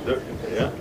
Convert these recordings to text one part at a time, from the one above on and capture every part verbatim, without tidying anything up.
Yeah.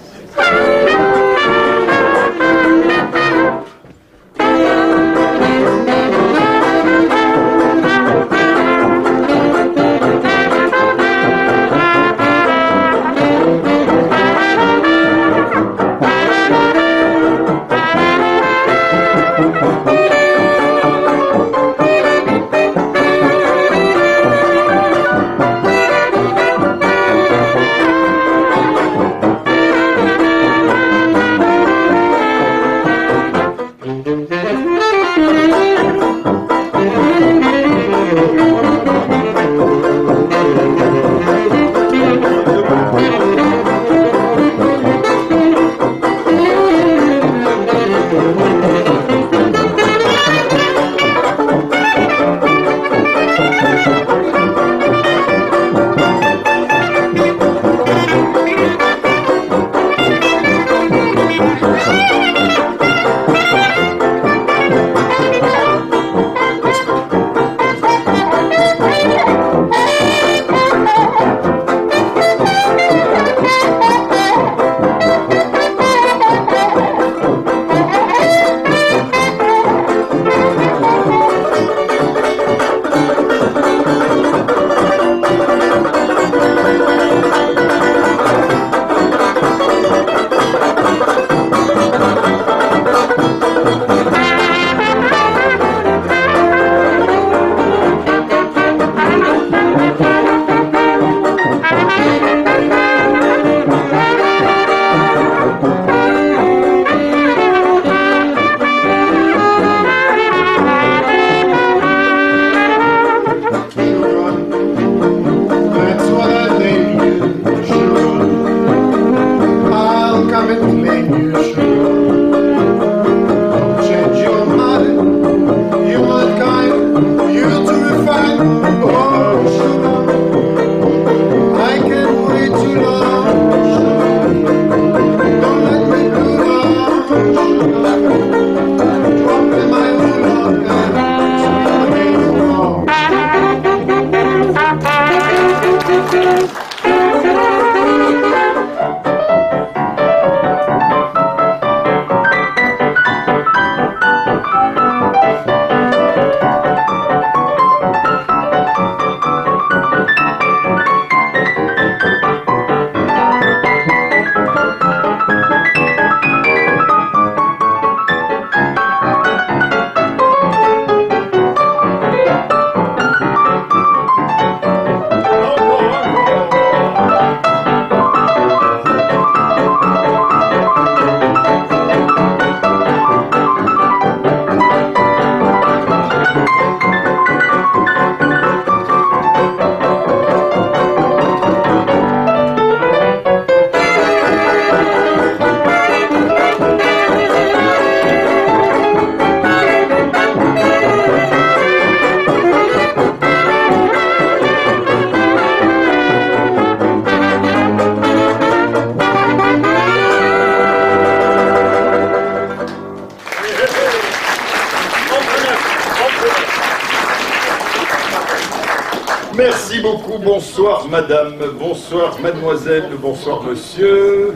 Merci beaucoup, bonsoir madame, bonsoir mademoiselle, bonsoir monsieur.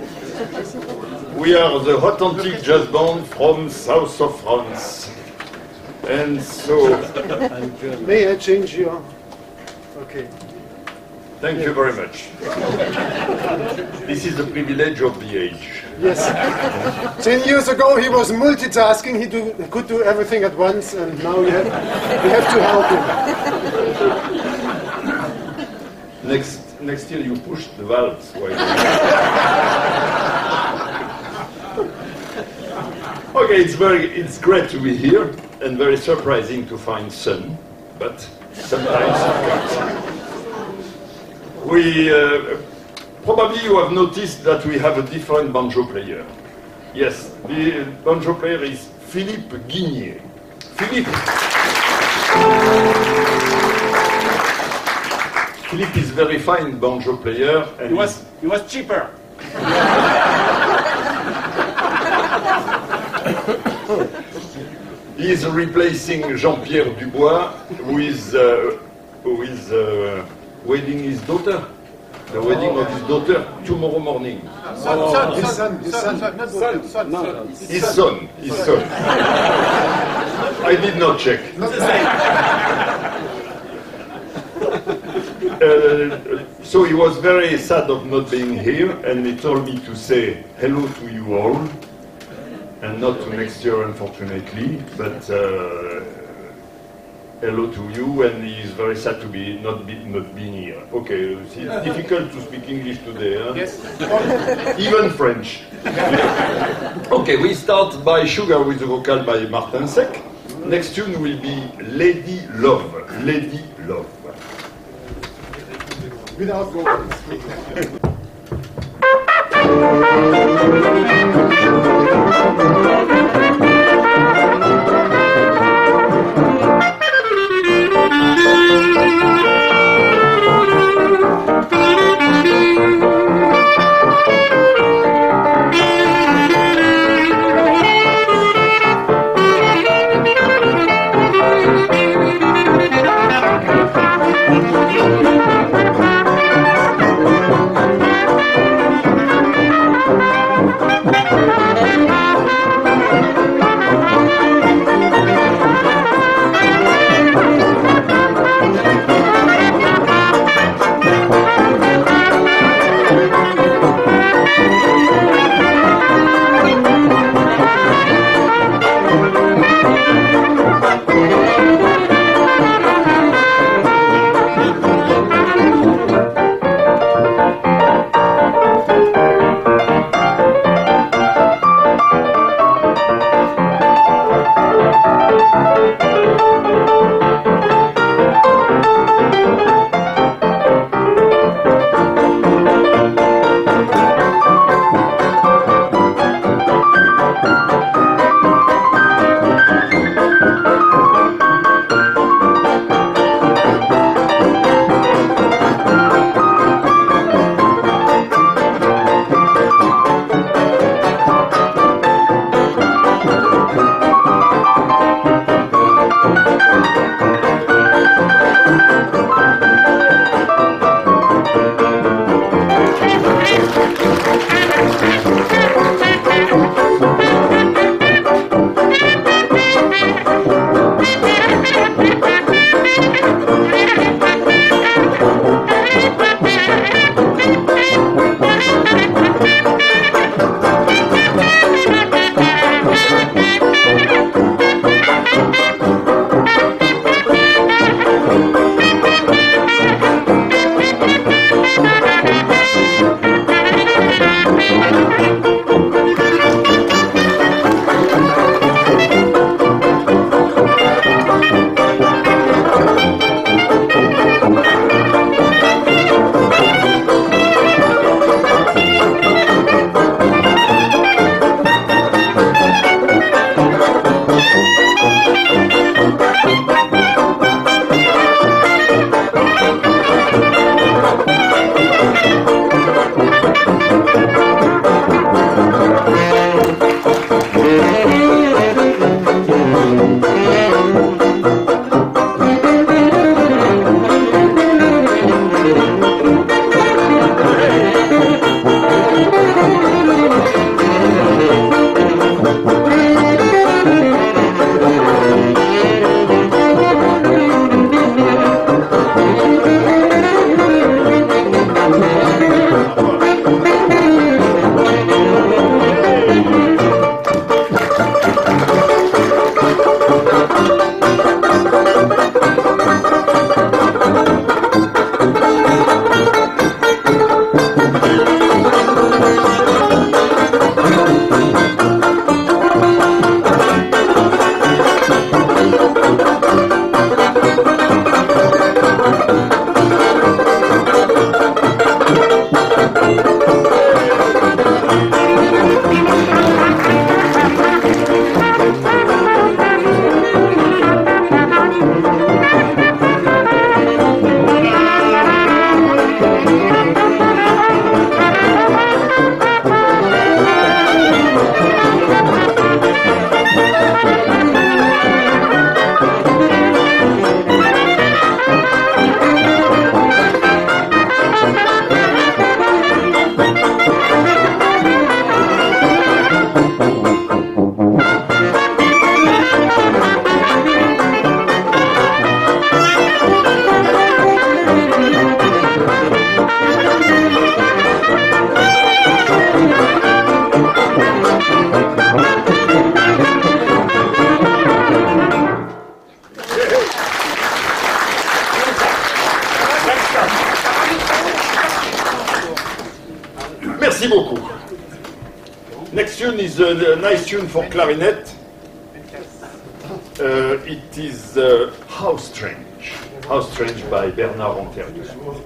We are the Hot Antic Jazz Band from south of France. And so... May I change your... Okay. Thank you very much. This is the privilege of the age. Yes. Ten years ago he was multitasking, he, do, he could do everything at once, and now we have, we have to help him. Next, next year you push the valves. Okay, it's very, it's great to be here and very surprising to find sun, but sometimes it comes. We uh, probably you have noticed that we have a different banjo player. Yes, the banjo player is Philippe Guigné. Philippe. Philippe is very fine banjo player, and he was he was cheaper. He is replacing Jean-Pierre Dubois, who is uh, who is uh, wedding his daughter. the wedding of his daughter tomorrow morning. Son, Oh. son, His son, his son, son, not son, daughter, son, no, son. no. His son, his son. I did not check. Uh, so he was very sad of not being here, and he told me to say hello to you all, and not to next year, unfortunately, but uh, hello to you, and he is very sad to be not be, not being here. Okay, it's difficult to speak English today, huh? Yes. Even French. Okay, we start by Sugar with the vocal by Martin Sec. Next tune will be Lady Love. Lady Love. Without vocals. Thank you. Merci beaucoup. Next tune is a, a nice tune for clarinet. Uh, it is uh, How Strange. How Strange by Bernard Ontario.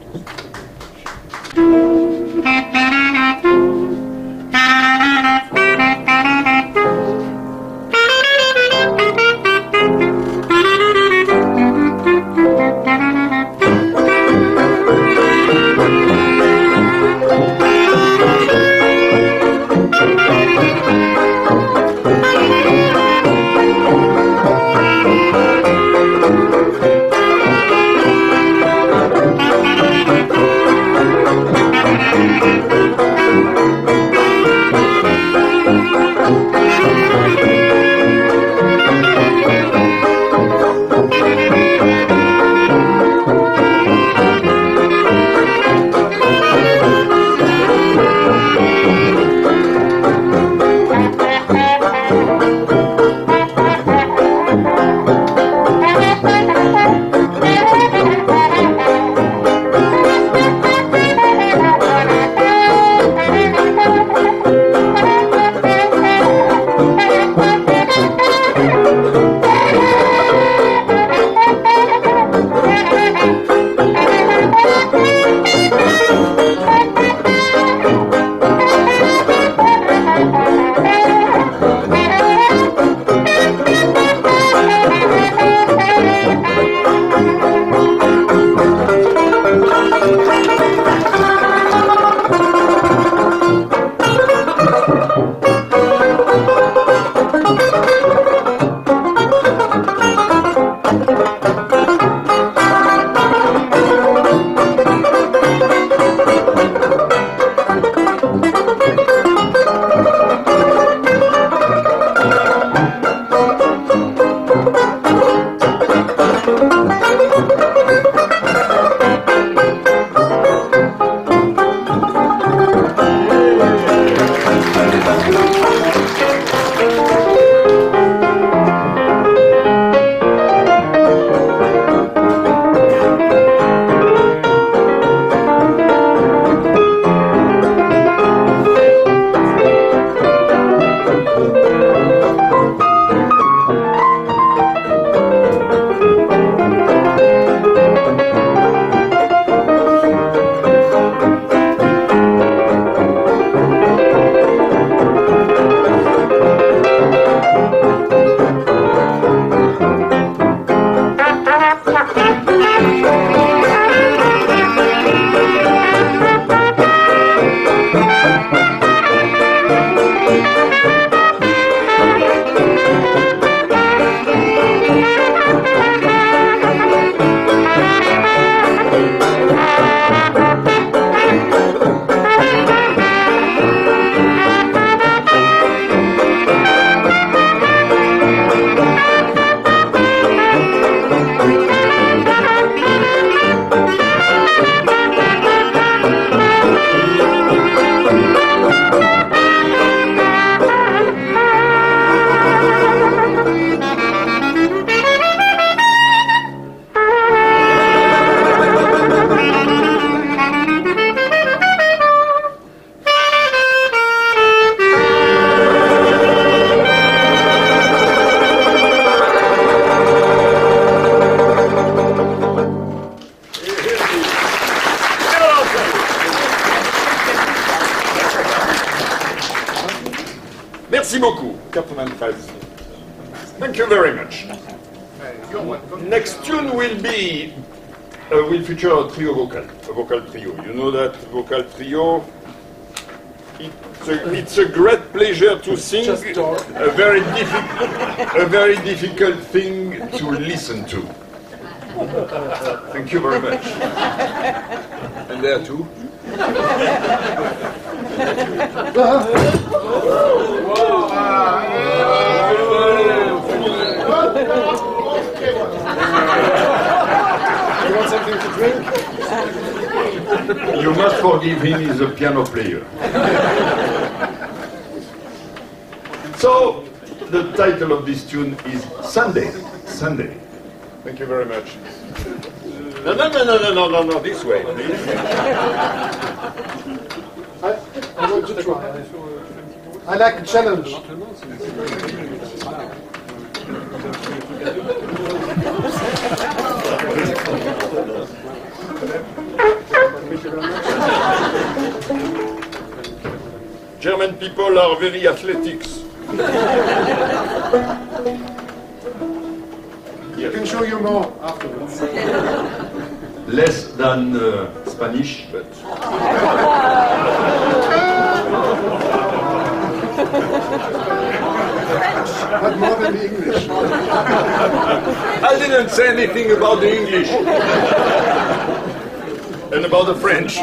Merci beaucoup. eighty-three. Thank you very much. Next tune will be, uh, will feature a trio vocal, a vocal trio. You know that vocal trio? It's a, it's a great pleasure to sing, a very, diffi- a very difficult thing to listen to. Thank you very much. And there too. You want something to drink? You must forgive him, he's a piano player. So, the title of this tune is Sunday. Sunday. Thank you very much. No, no, no, no, no, no, no, no, this way, please. I, I I want to try. I like a challenge. German people are very athletics. I can show you more afterwards. Less than uh, Spanish, but... But more than the English. I didn't say anything about the English. And about the French.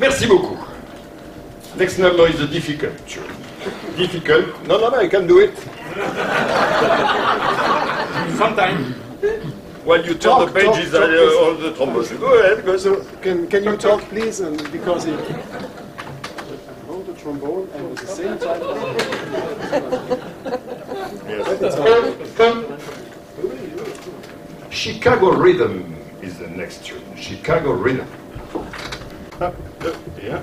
Merci beaucoup. Next number is a difficult tune. Difficult? No, no, no, I can do it. Sometimes. While you turn Talk, the pages, talk, talk, I, uh, all the trombones. Go ahead, go So, ahead. can, can you talk, please? And because he hold the trombone and at the same time. Yes. Chicago Rhythm is the next tune. Chicago Rhythm. Uh, uh, yeah.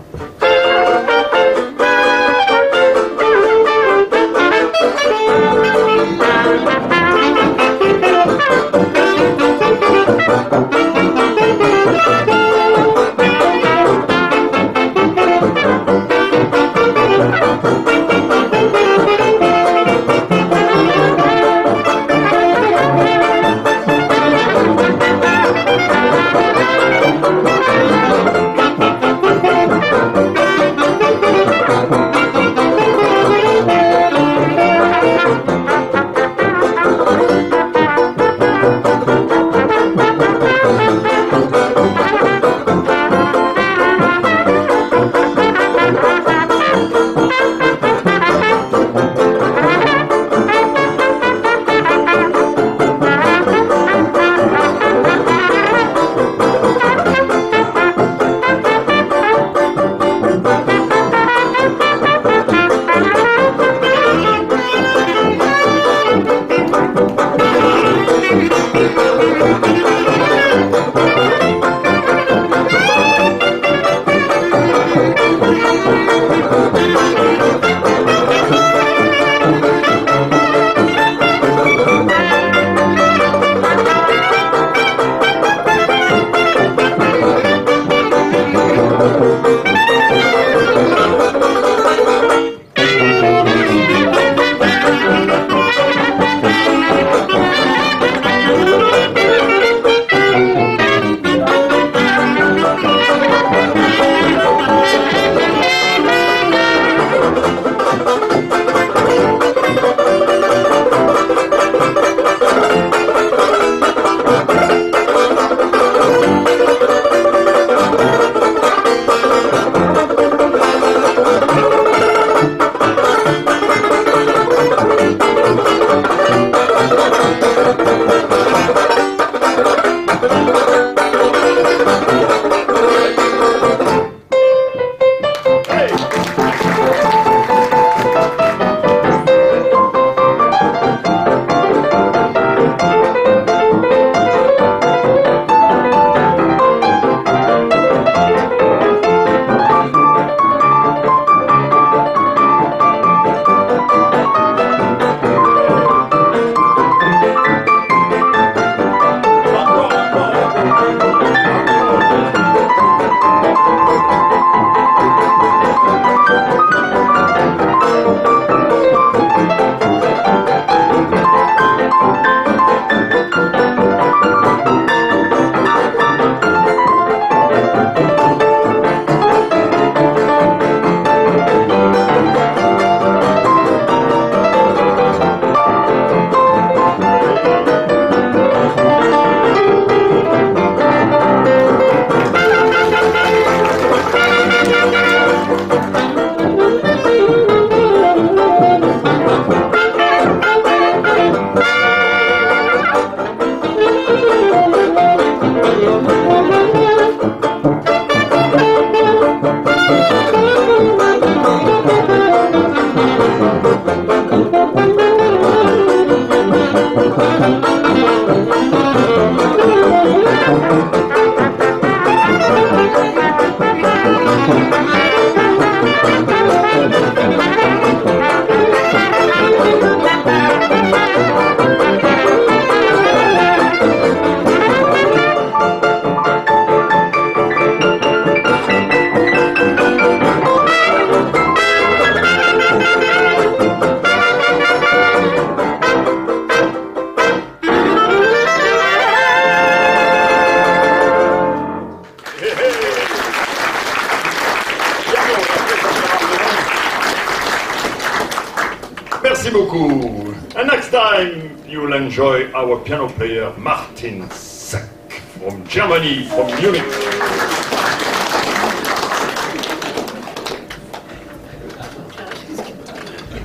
Merci beaucoup. And next time you'll enjoy our piano player Martin Sack from Germany, from Munich.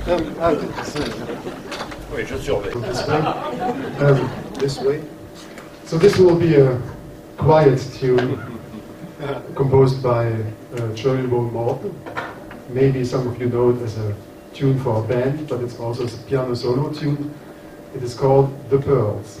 Um, I'll do this. Oui, je surveille. This way. Um, this way. So this will be a quiet tune uh, composed by uh, Charlie Bone Morton. Maybe some of you know it as a tune for a band, but it's also a piano solo tune. It is called The Pearls.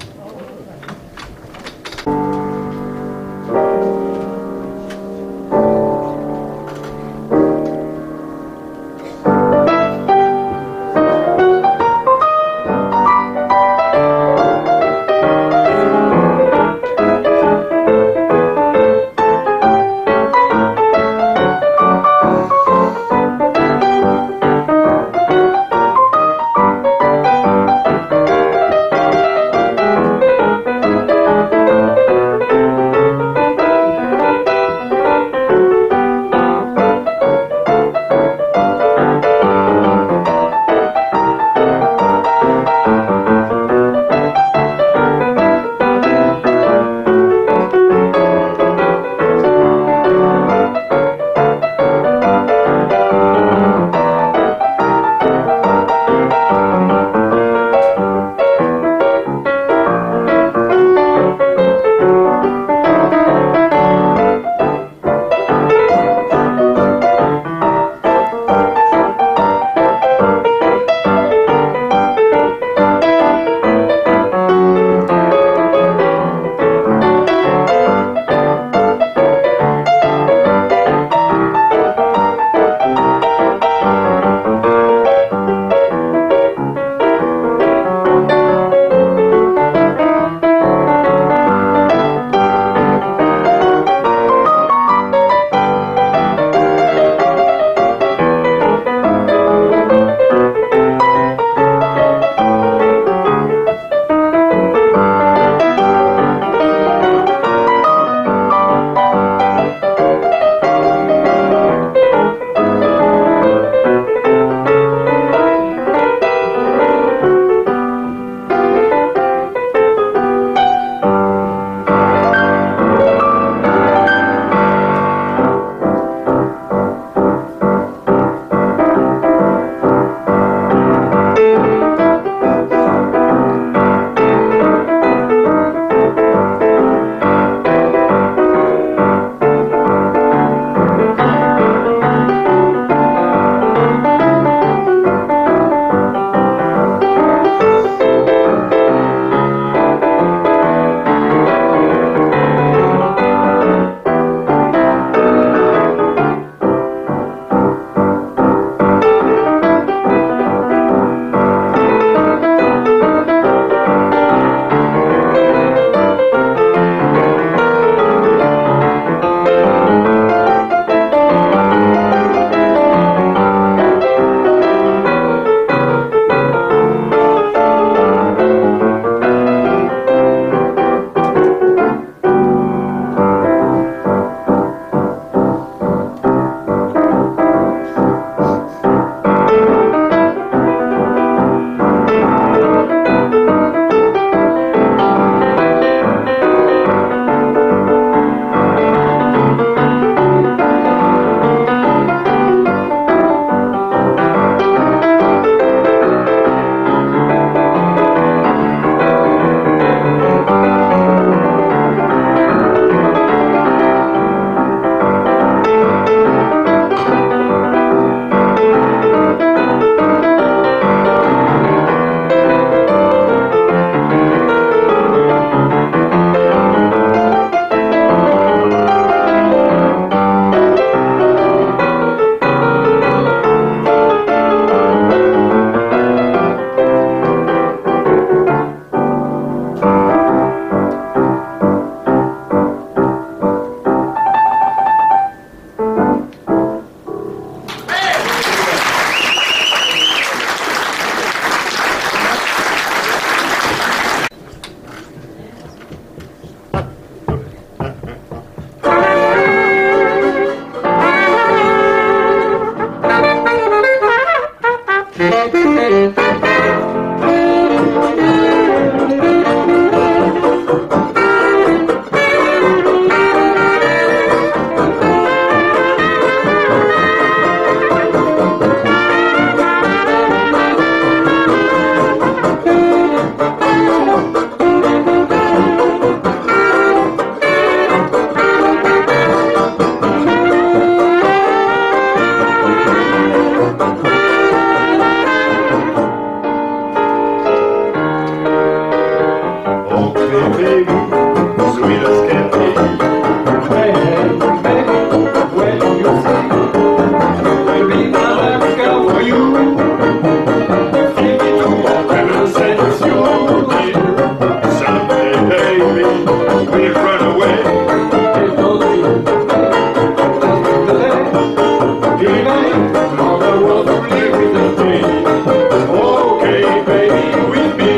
baby, sweet as can be. Hey, hey, baby, where do you see? Will be America for you. You feel me to walk and say it's you, dear. Someday, baby, we'll run away. They told me, just make the day. Even all the world to live with the dream. Okay, baby, with me.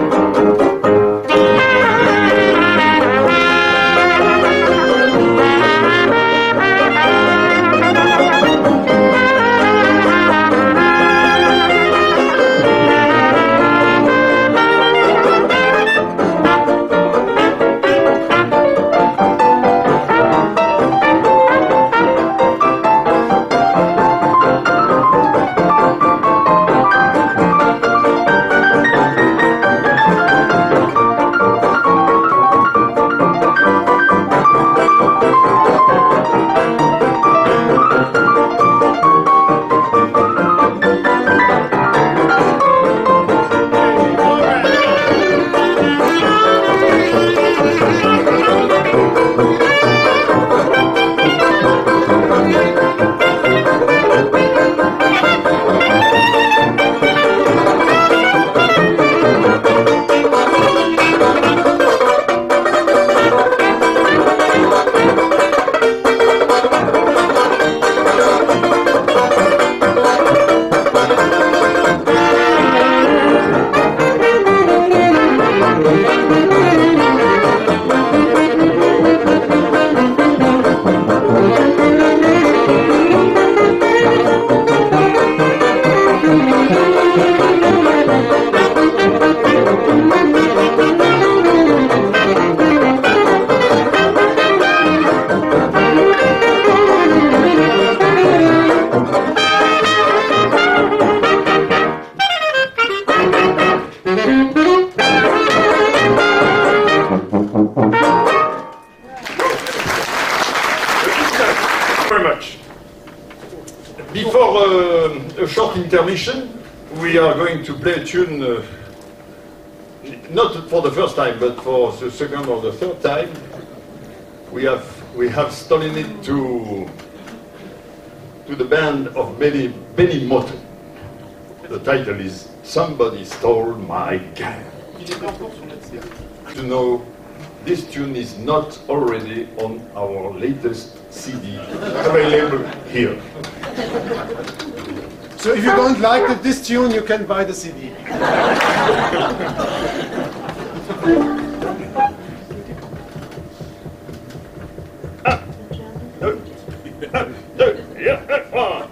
Before uh, a short intermission, we are going to play a tune, uh, not for the first time, but for the second or the third time. We have we have stolen it to to the band of Benny Benny Motten. The title is "Somebody Stole My Gun." To know, this tune is not already on our latest C D available here. So if you don't like the, this tune, you can buy the C D. Ah, no, ah, no, yeah, ah, one.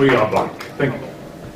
we are back. Thank you.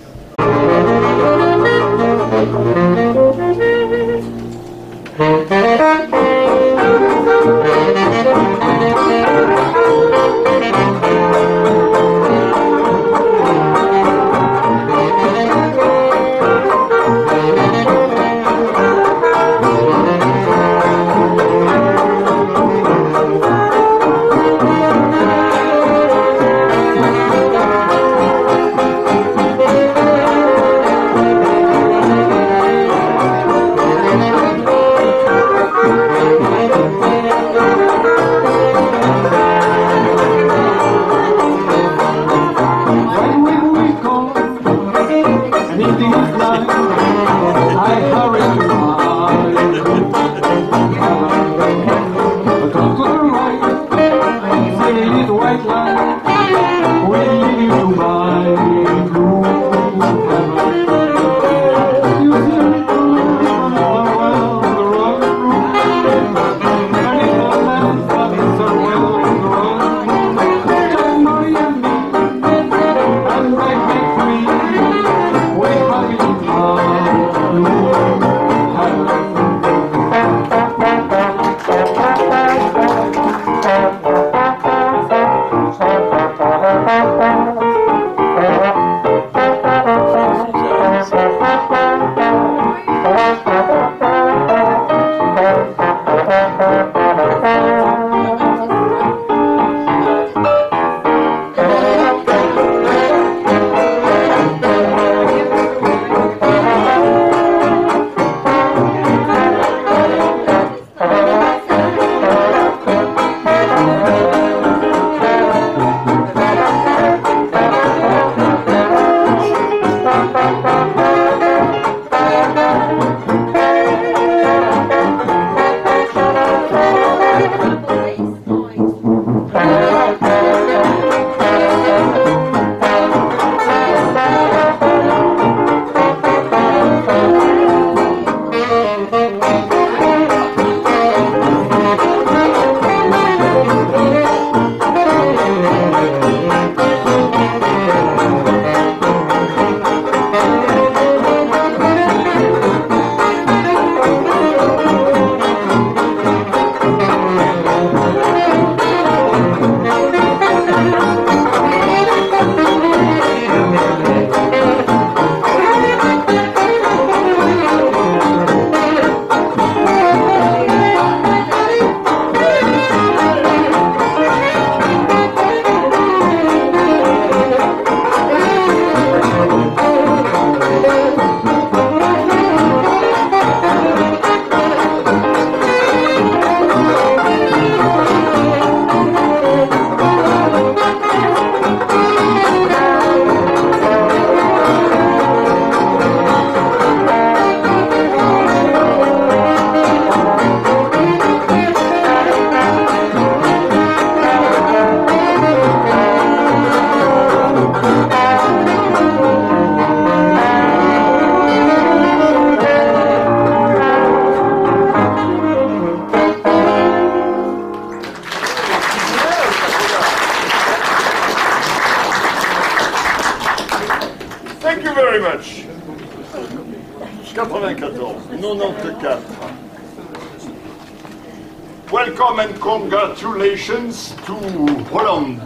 Welcome and congratulations to Holland,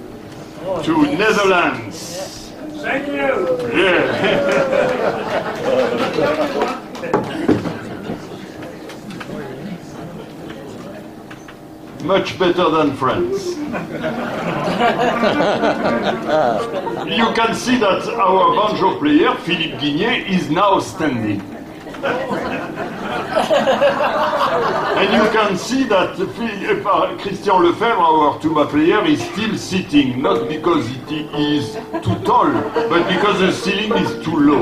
to Netherlands. Thank you. Yeah. Much better than France. You can see that our banjo player, Philippe Guignet, is now standing. And you can see that Christian Lefebvre, our tuba player, is still sitting, not because he is too tall, but because the ceiling is too low.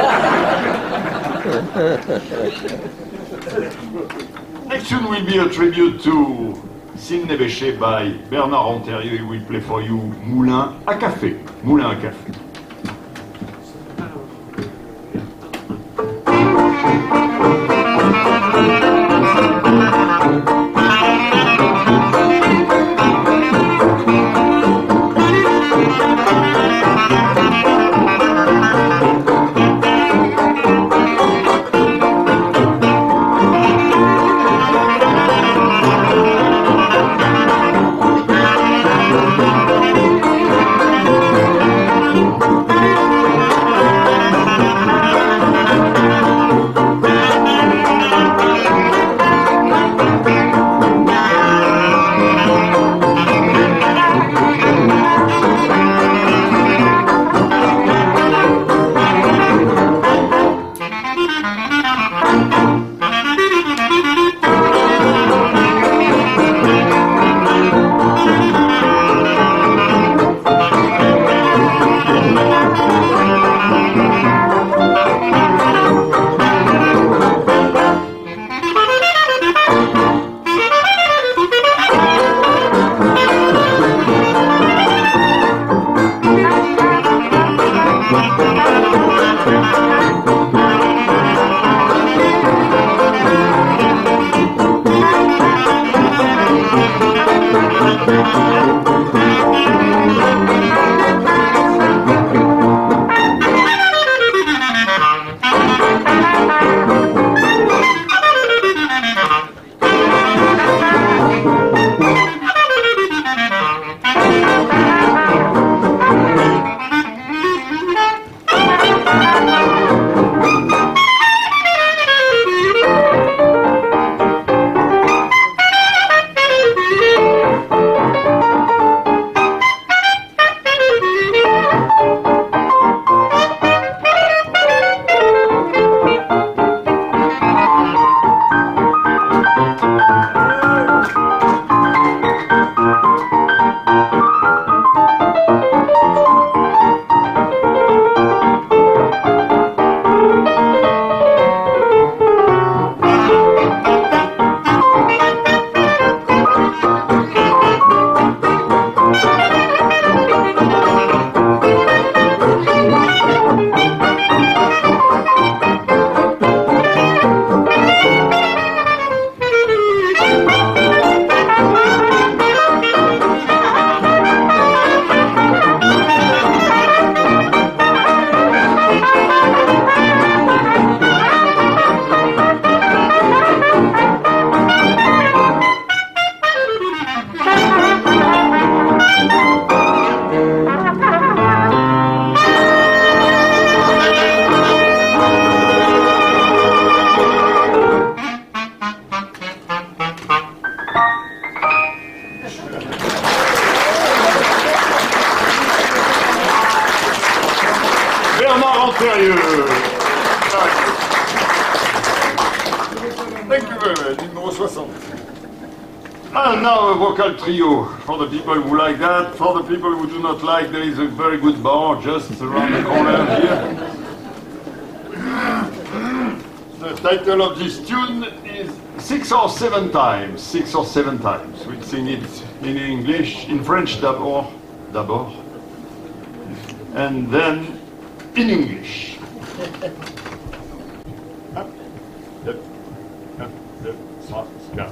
Next tune will be a tribute to Sidney Bechet by Bernard Ontario. He will play for you Moulin à Café. Moulin à Café. Thank you. soixante. And now a vocal trio for the people who like that. For the people who do not like, there is a very good bar just around the corner here. The title of this tune is Six or Seven Times. Six or Seven Times. We'll sing it in English, in French d'abord, d'abord, and then in English. Up, up, up, up, up, up.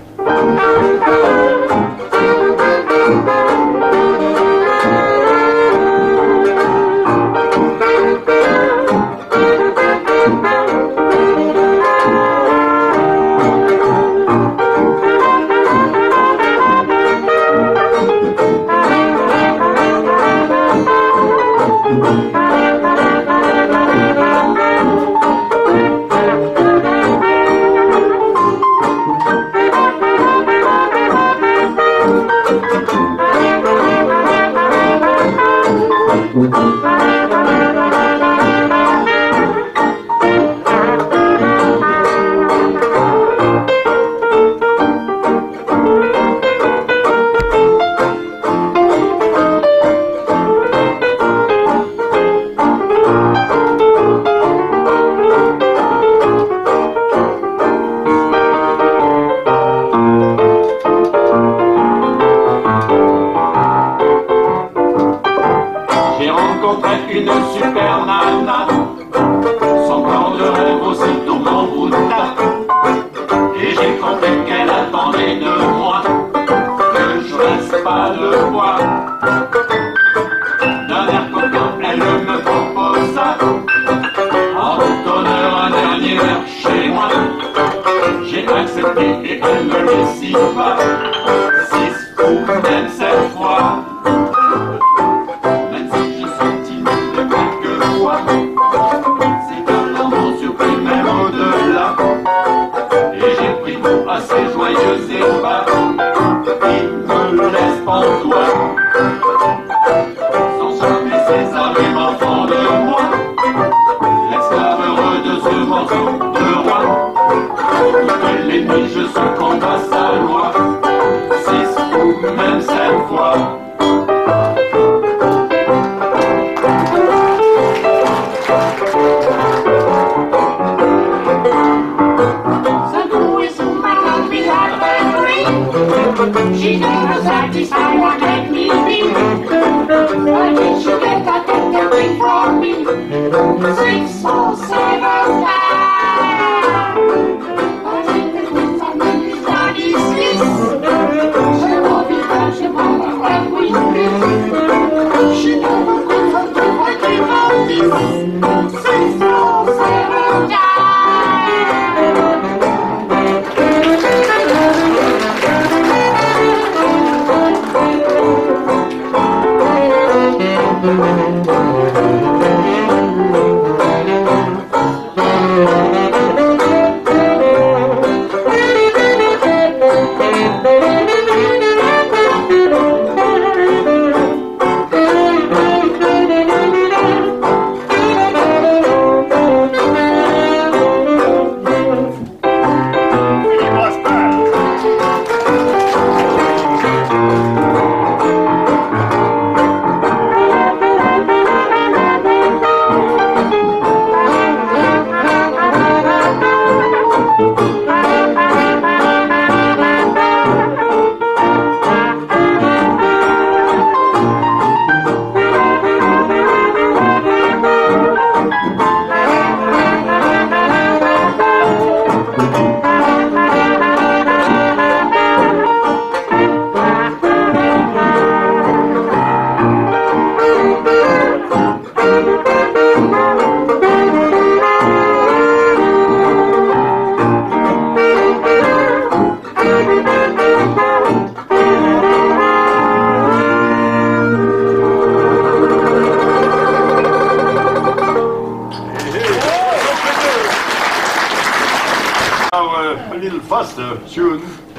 Tune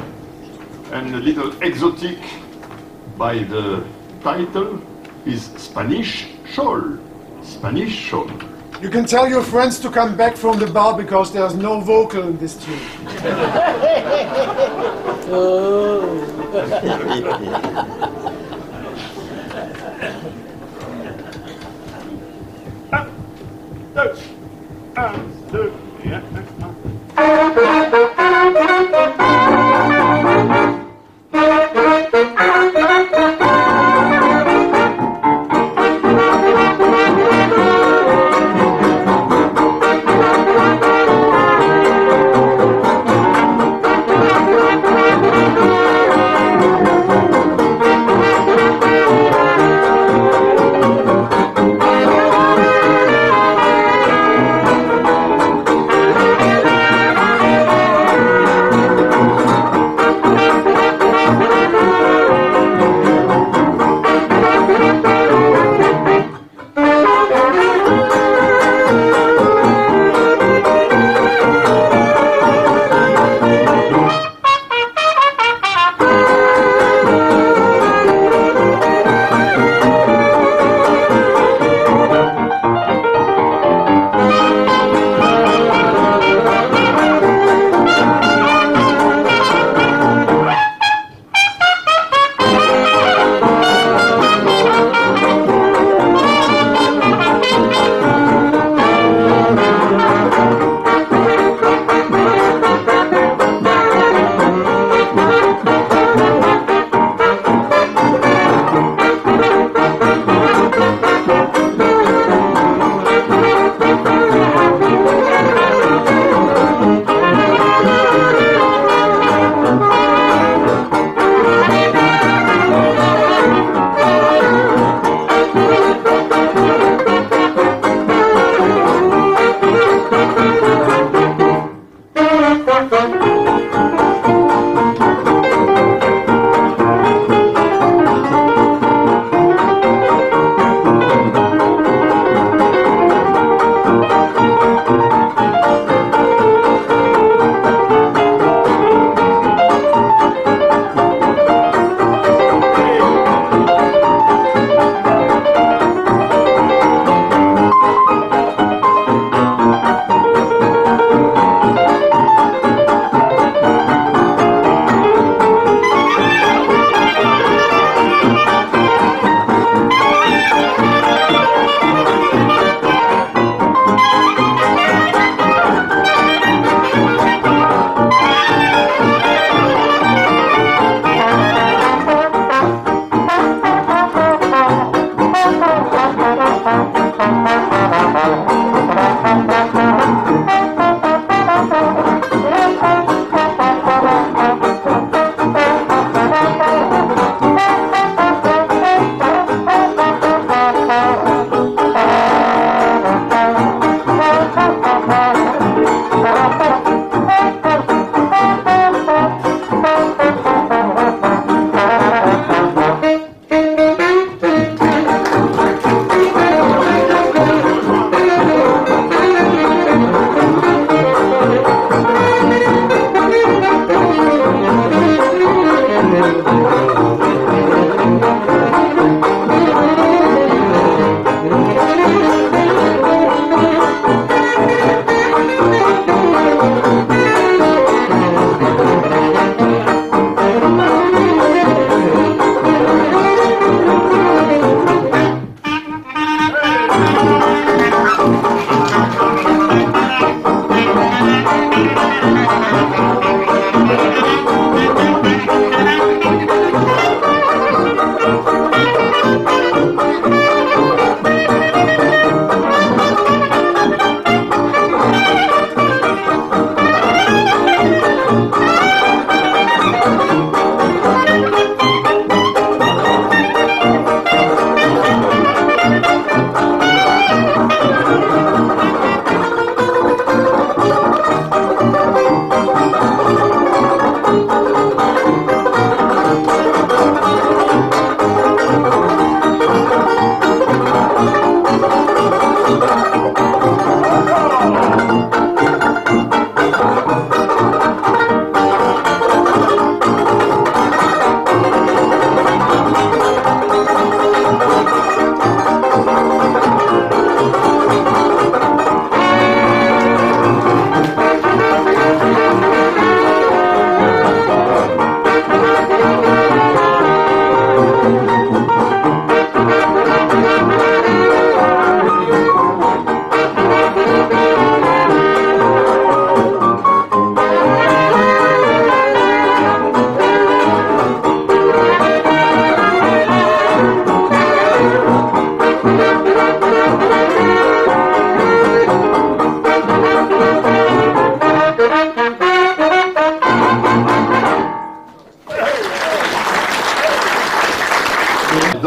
and a little exotic by the title is Spanish Shawl. Spanish Shawl. You can tell your friends to come back from the bar because there's no vocal in this tune. Oh.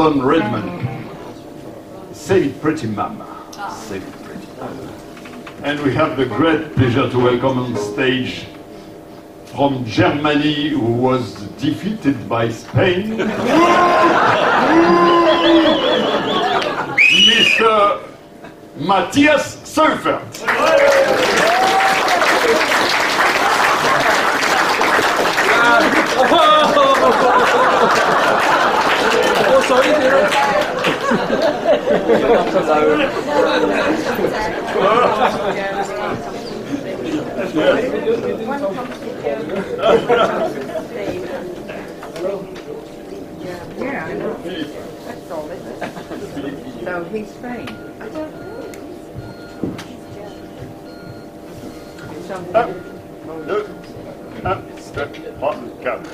London Redmond. Say it pretty, mama. Say it pretty. And we have the great pleasure to welcome on stage from Germany, who was defeated by Spain, Mister Matthias Seufert. Oh, sorry, dear. Yeah, I know. That's all it is. So he's Spain. I don't know. Un, deux, un, deux, trois, quatre.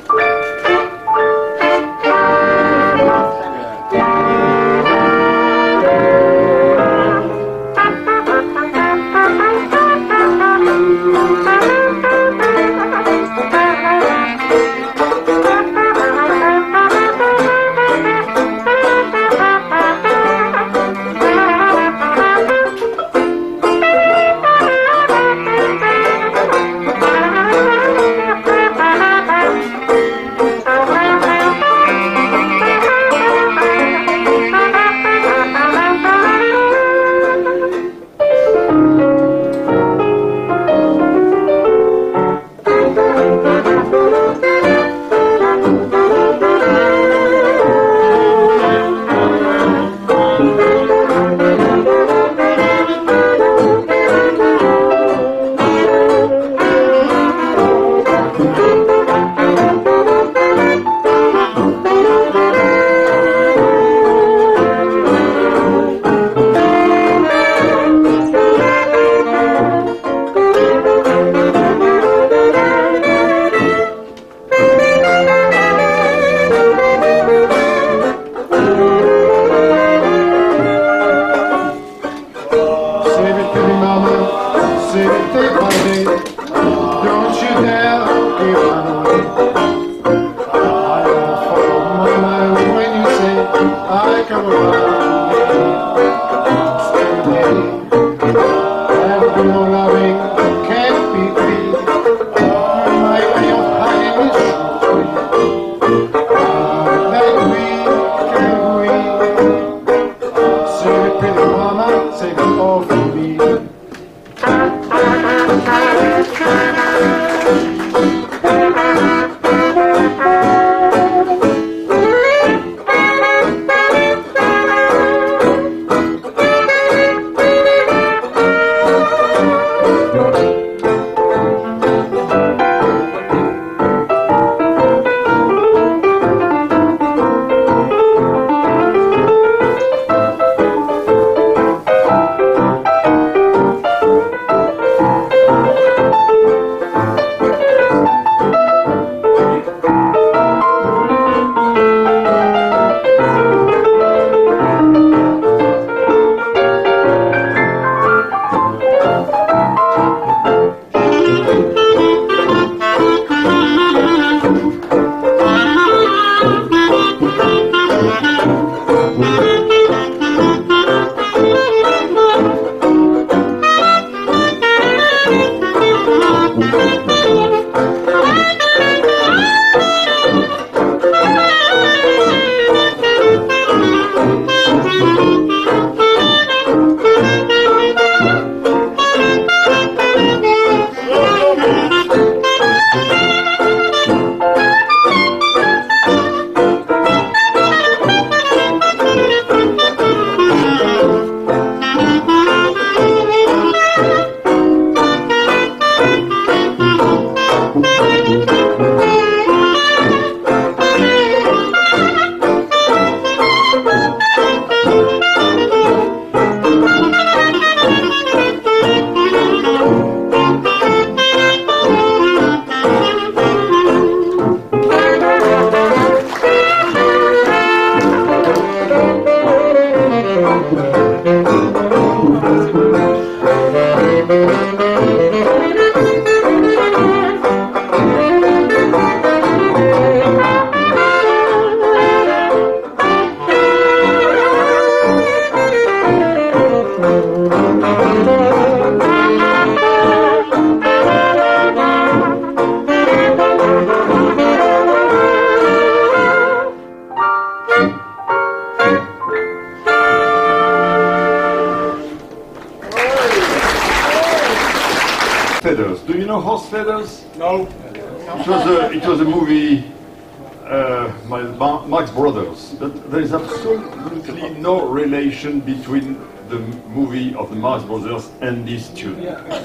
Horse Feathers? No. It was a, it was a movie, uh, my, Marx Brothers, but there is absolutely no relation between the movie of the Marx Brothers and this tune.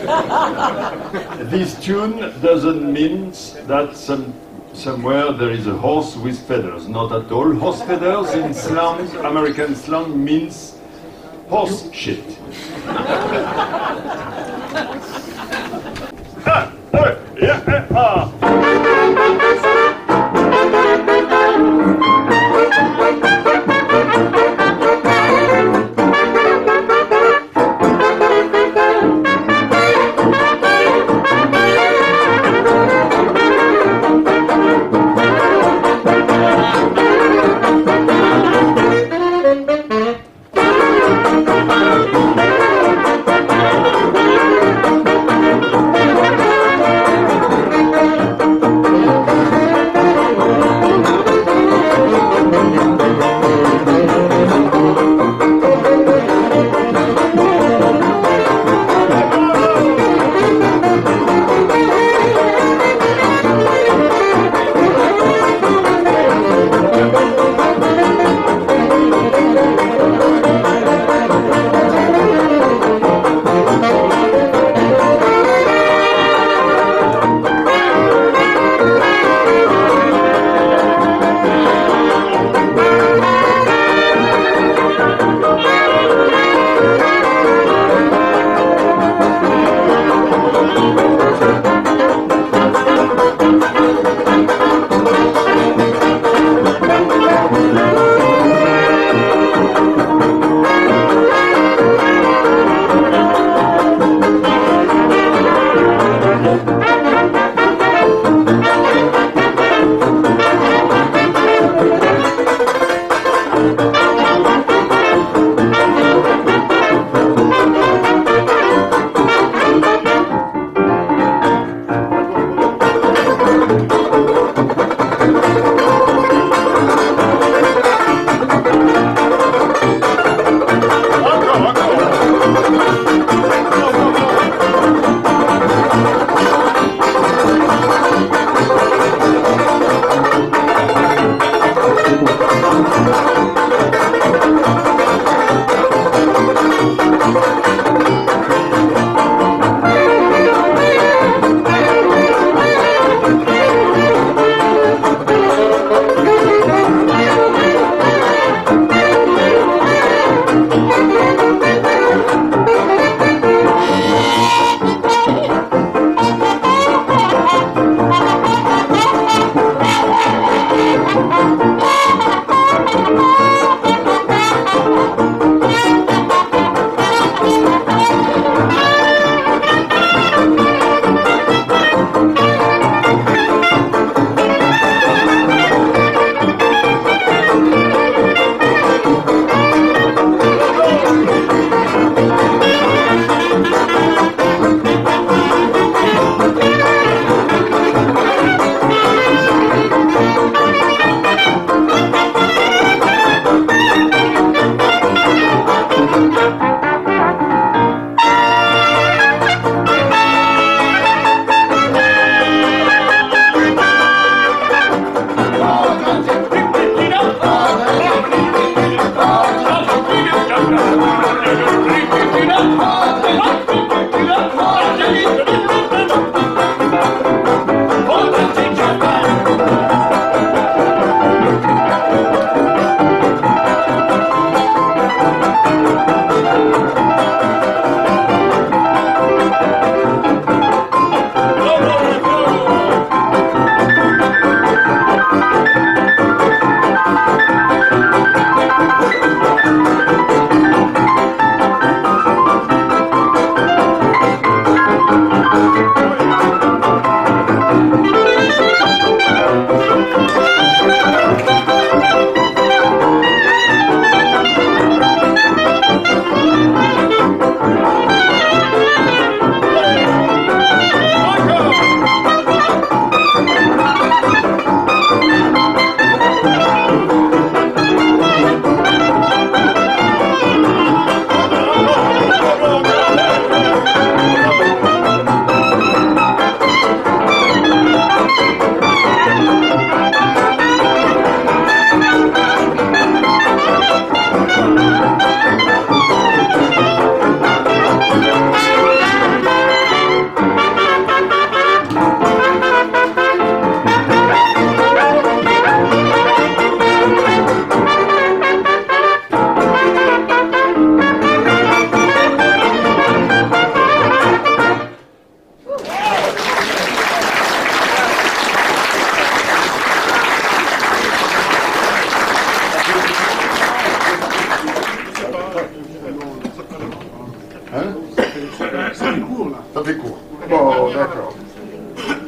This tune doesn't mean that some, somewhere there is a horse with feathers, not at all. Horse feathers in slang, American slang, means horse shit. ah, uh, yeah, uh, ah.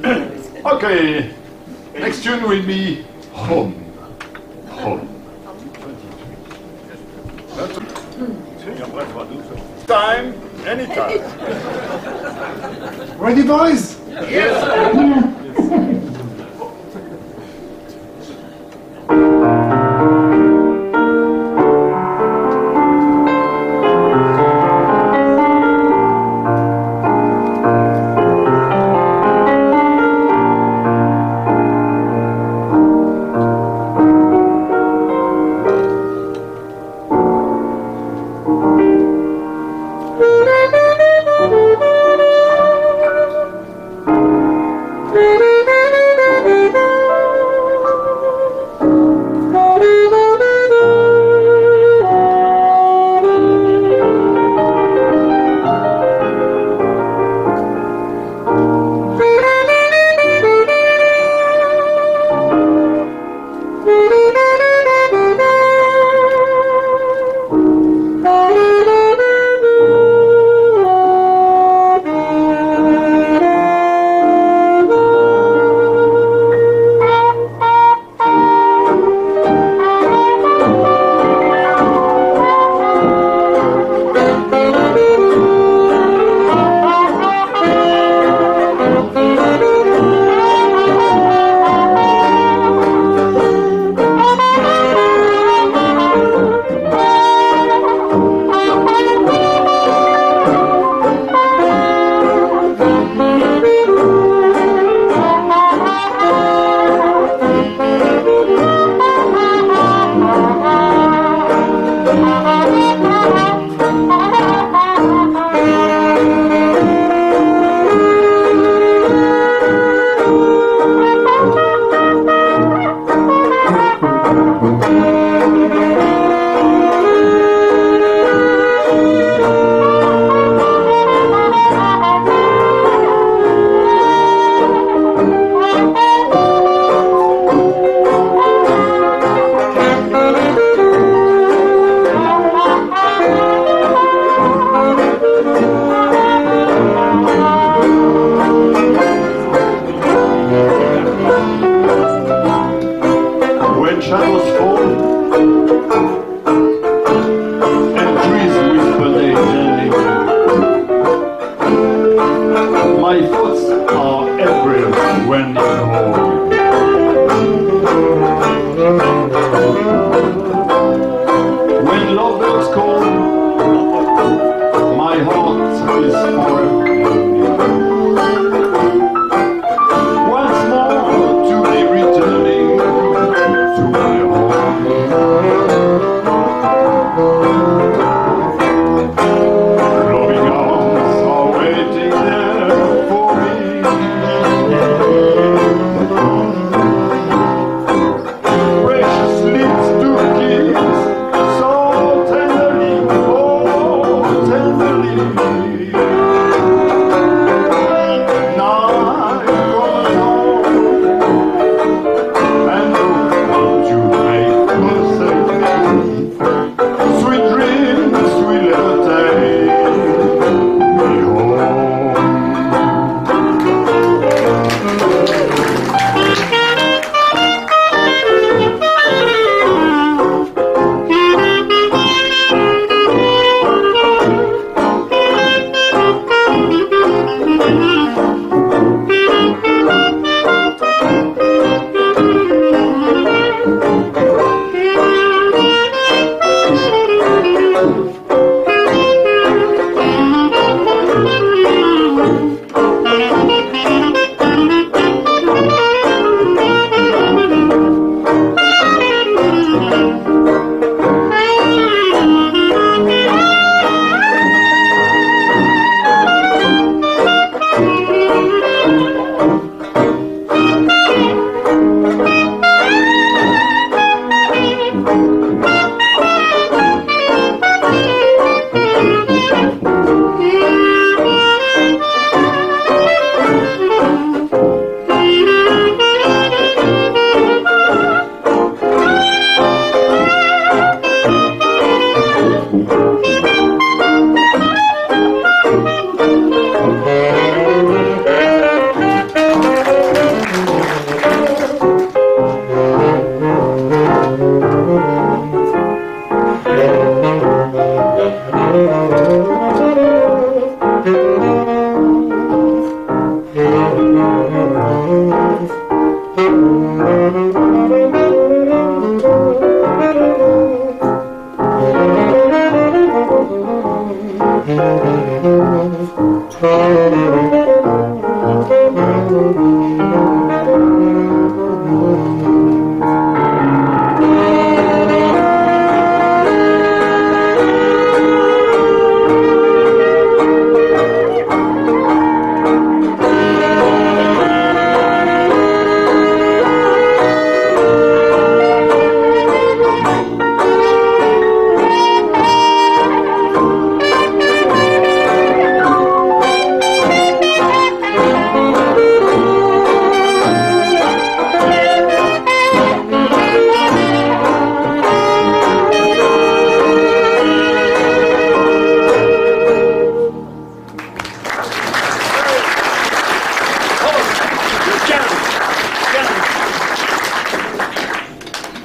Okay, next tune will be Home. Home. Time, anytime. Ready, boys?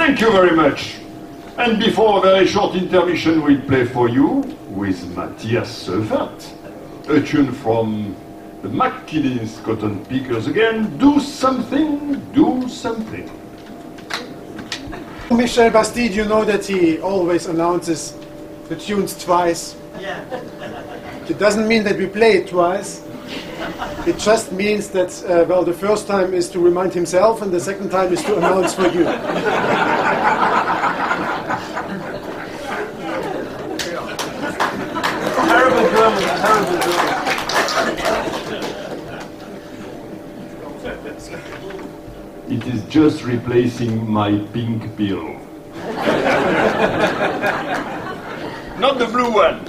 Thank you very much. And before a very short intermission, we'll play for you with Matthias Seufert, a tune from the McKinney's Cotton Pickers again. Do something, do something. Michel Bastide, you know that he always announces the tunes twice. Yeah. It doesn't mean that we play it twice. It just means that, uh, well, the first time is to remind himself, and the second time is to announce for you. Terrible German, terrible German. It is just replacing my pink pill. Not the blue one.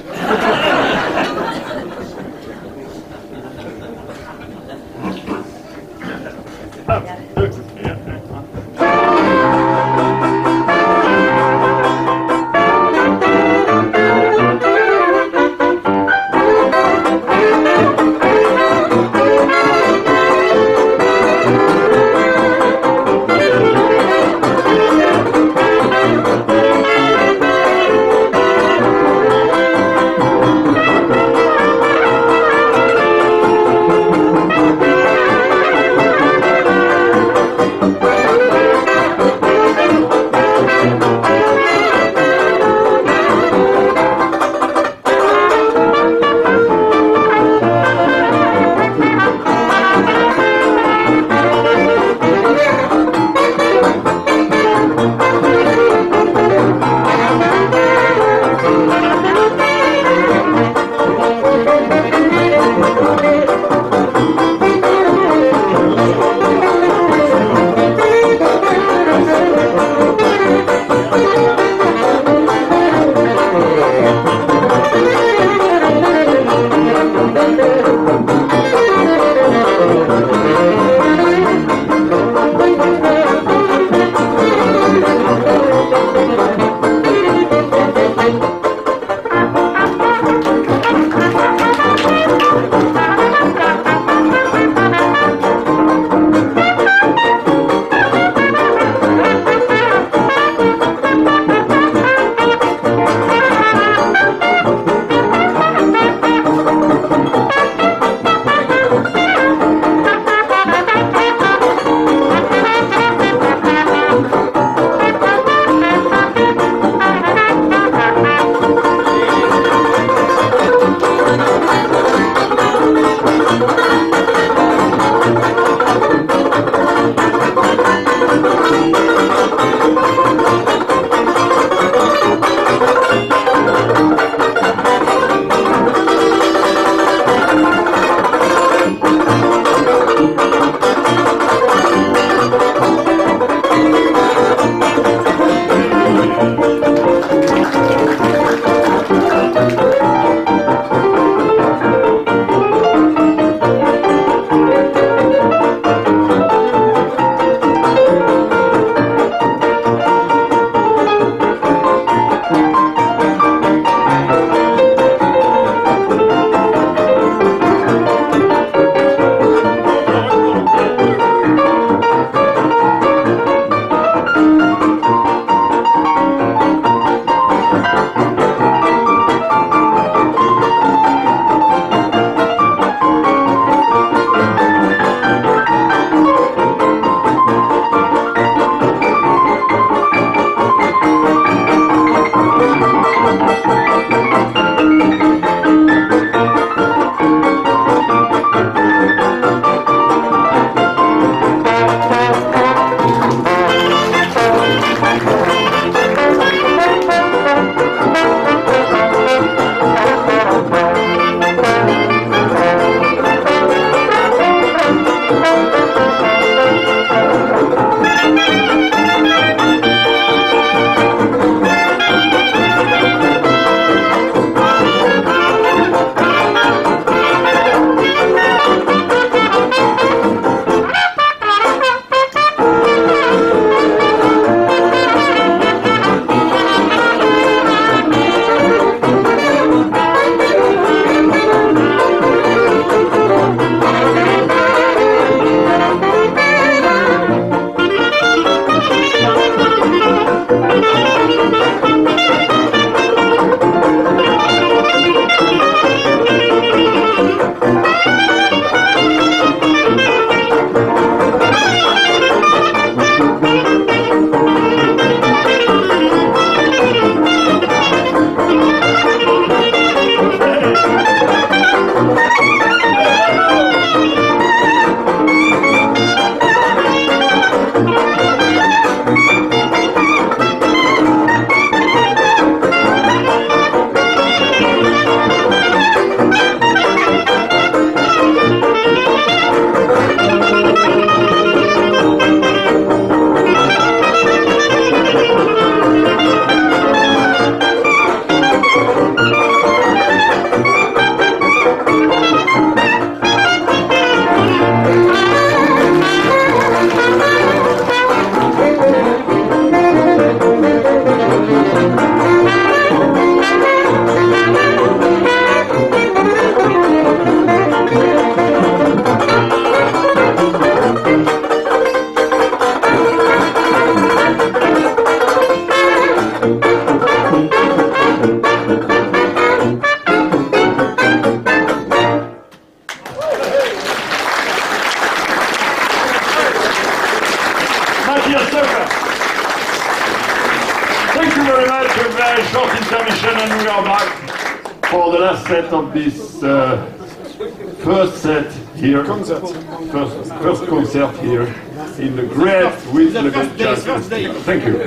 a short intermission and we are back for the last set of this uh, first set here. Concert. First, first concert here in the great Whitley Jazz Band. Thank you.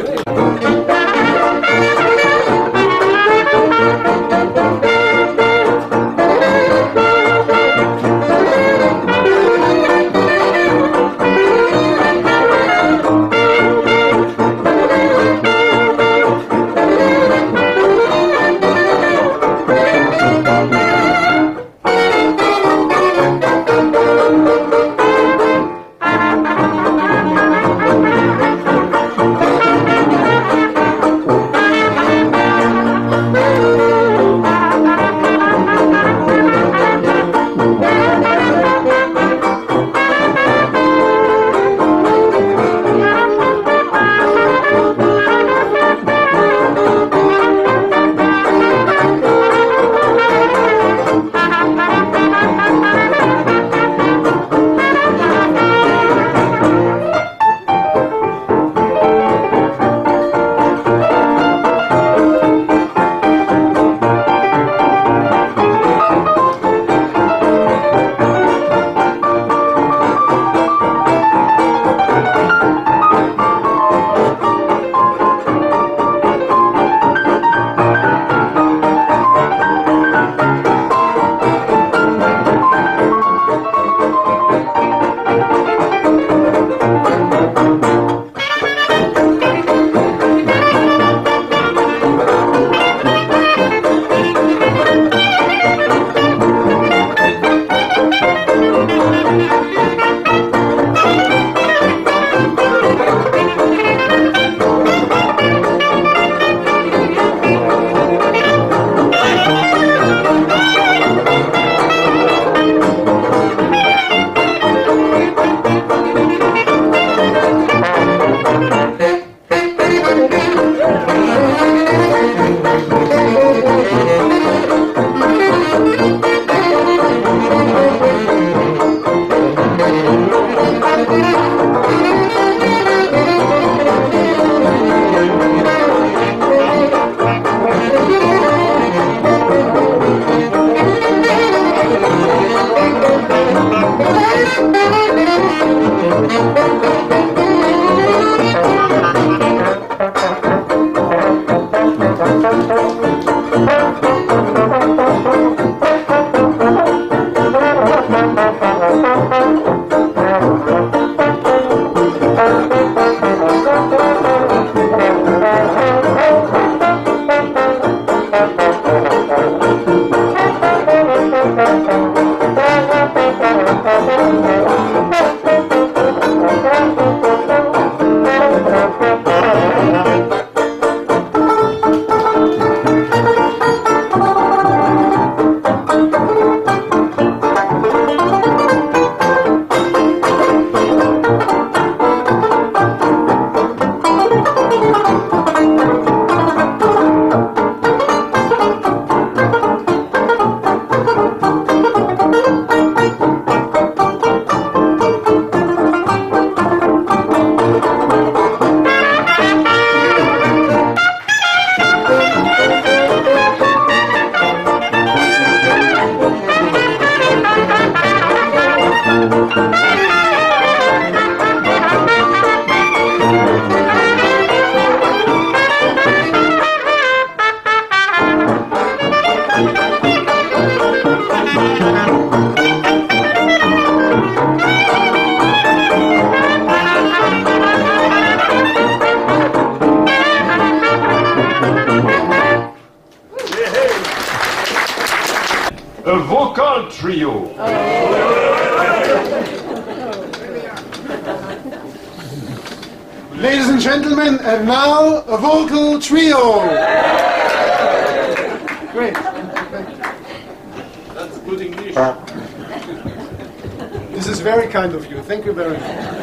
A vocal trio. Ladies and gentlemen, and now a vocal trio. Great. That's good English. This is very kind of you. Thank you very much.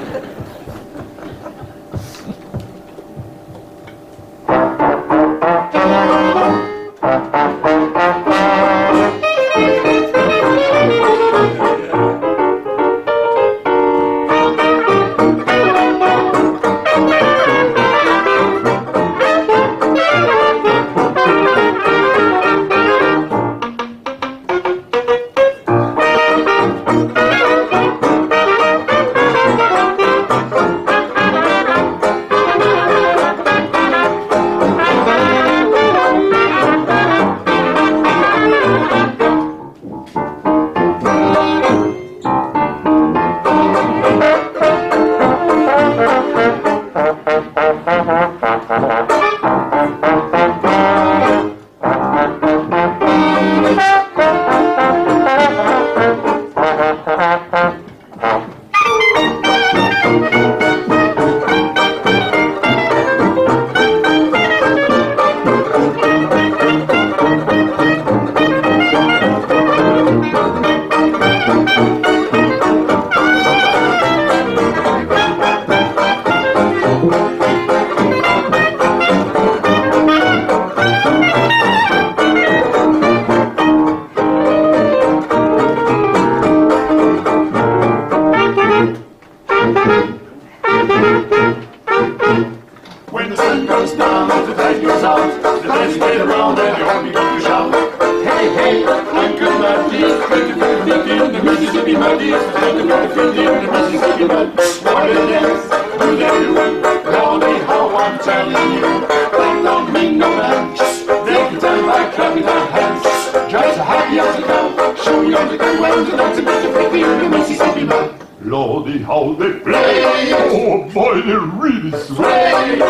What it is, do they do? Lordy, how I'm telling you. They don't mean no lunch. They can tell by clapping their hands. Just happy as a cow. Show me on the good when the dogs are better for you, the Mississippi man. Lordy, how they play! Oh boy, they really sway!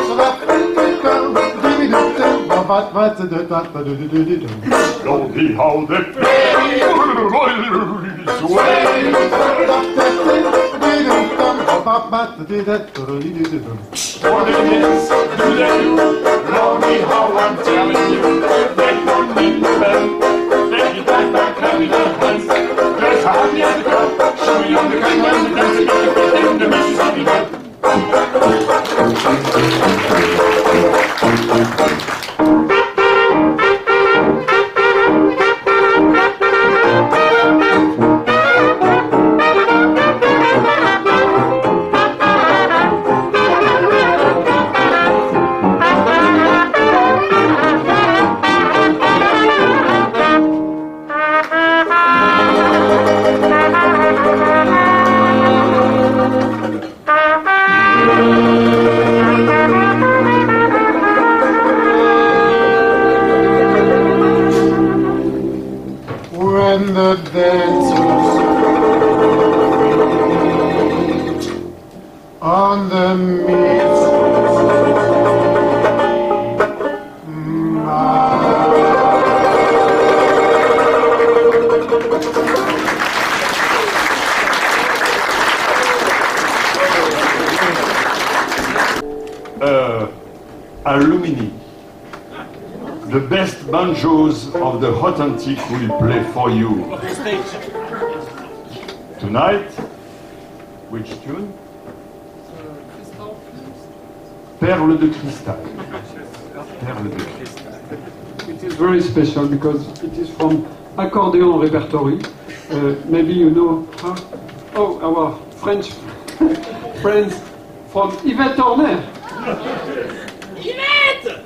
Lordy, how they play! Oh boy, they really sway! What it is, do they do? Lordy, how I'm telling you. They don't need no bell. They get back by clapping their hands. Just happy as a cow. Show me on the kind when the dancing got the fit in the Mississippi man. When the dancers on the meat, uh, Alumni. The best banjos of the Hot Antics will play for you. Tonight, which tune? Perle de cristal. Perle de cristal. It is very special because it is from accordion repertory. Uh, maybe you know how? Oh, our French friends from Yvette Horner. Yvette!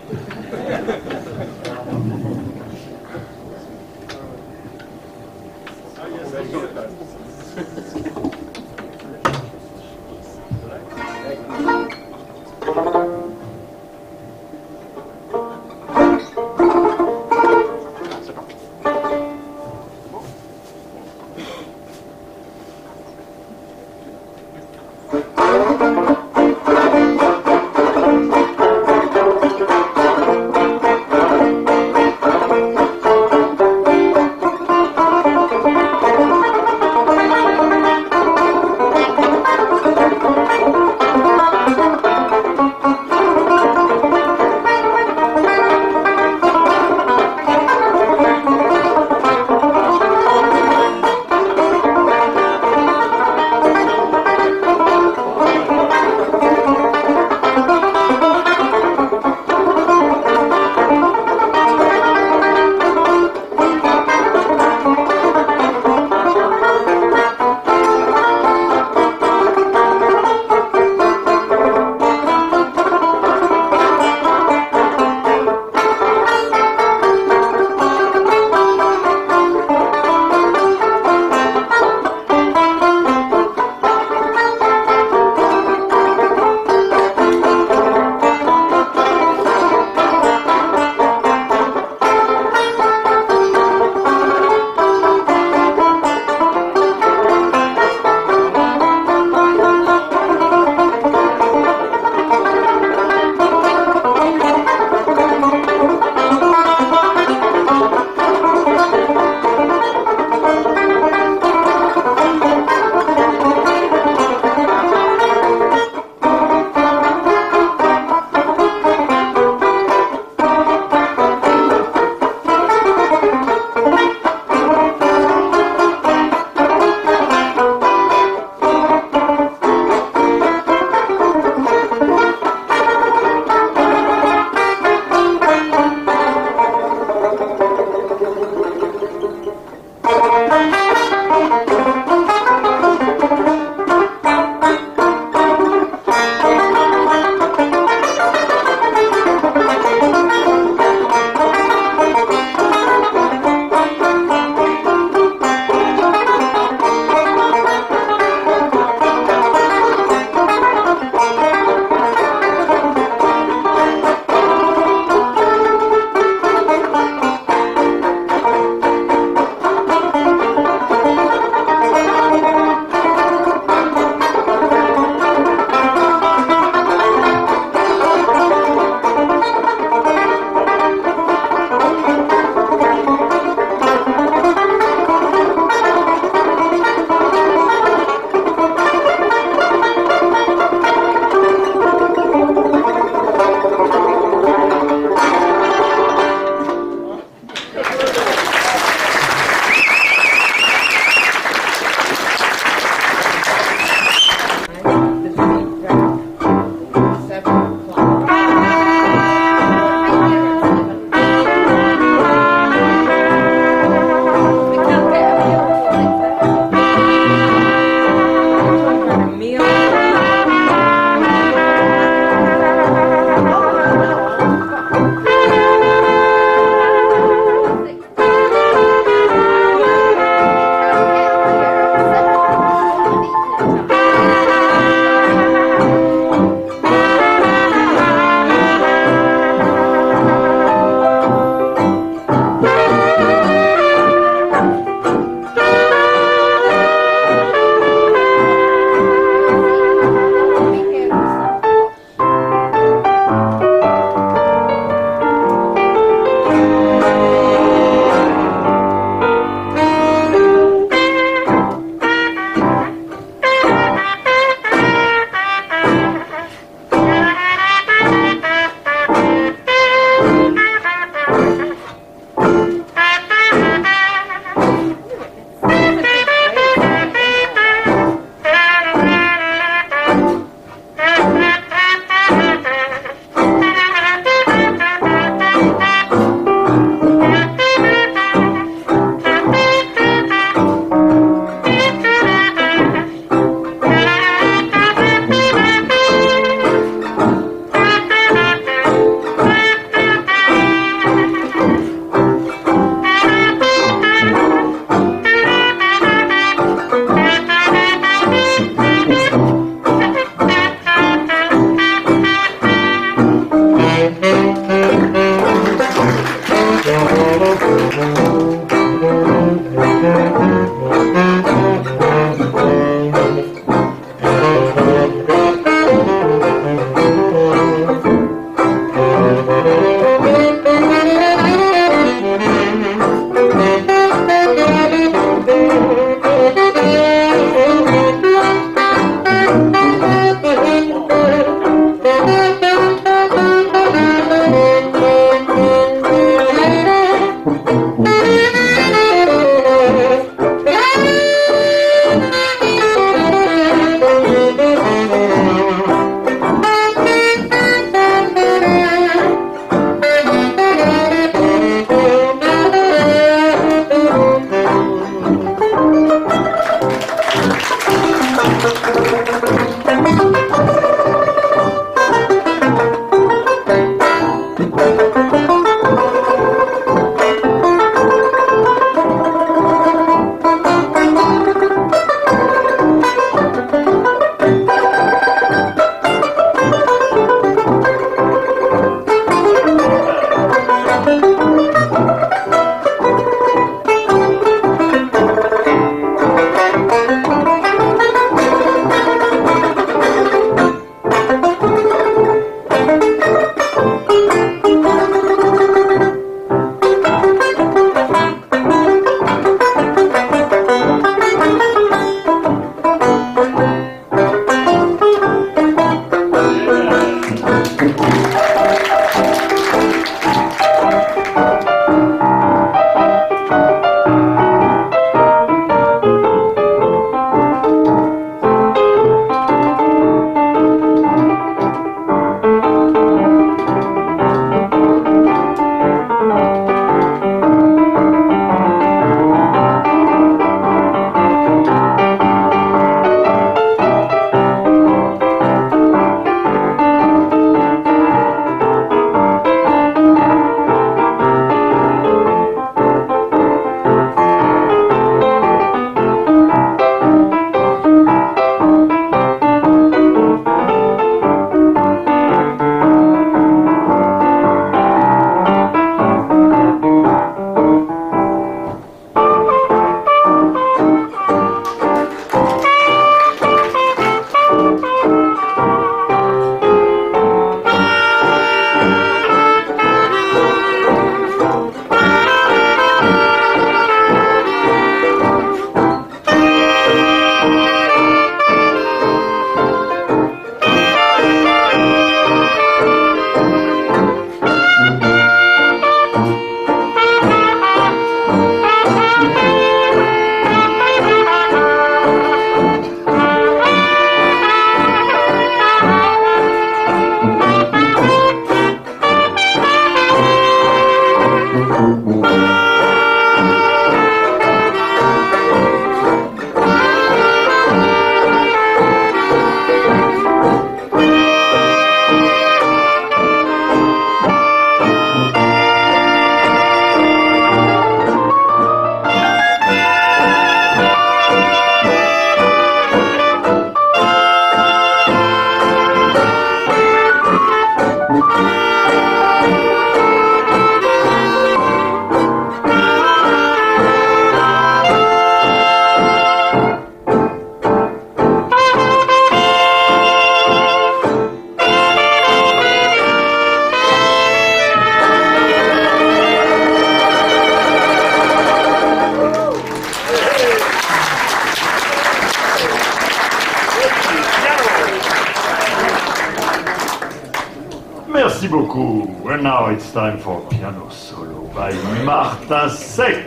Merci beaucoup. And now it's time for piano solo by Martin Sec.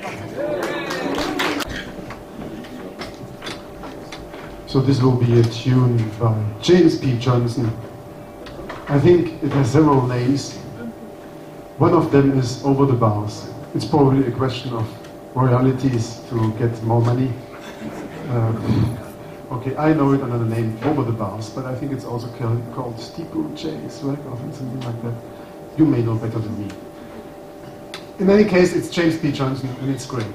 So this will be a tune by James P. Johnson. I think it has several names. One of them is Over the Bars. It's probably a question of royalties to get more money. Um, okay, I know it under the name Over the Bars, but I think it's also called, called Steeplechase, right? Or something like that. You may know better than me. In any case, it's James P. Johnson, and it's great.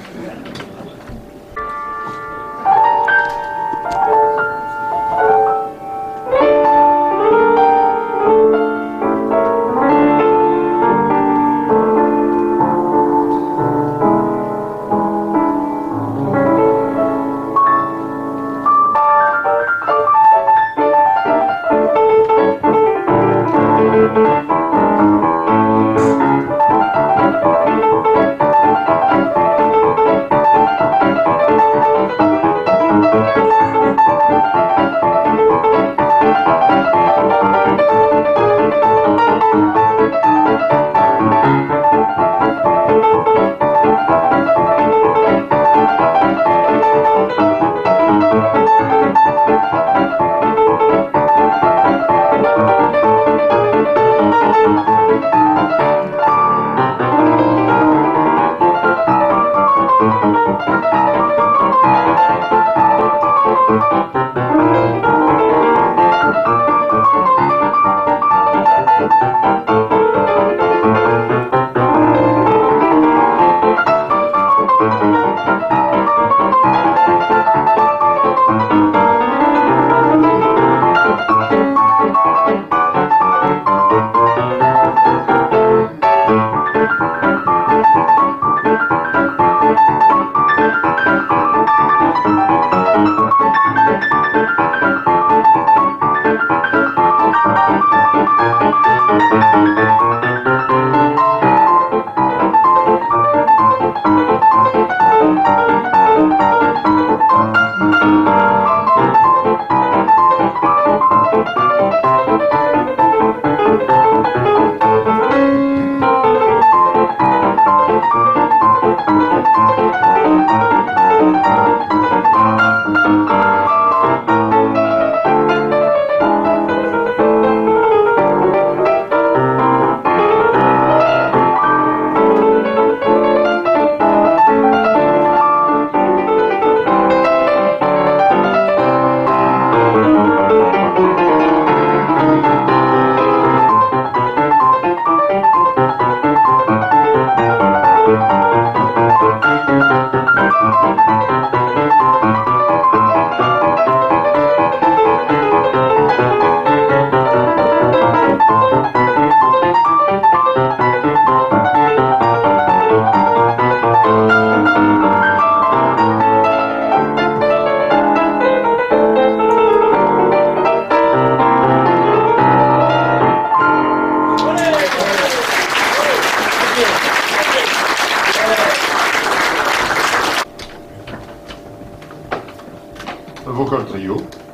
Vocal trio,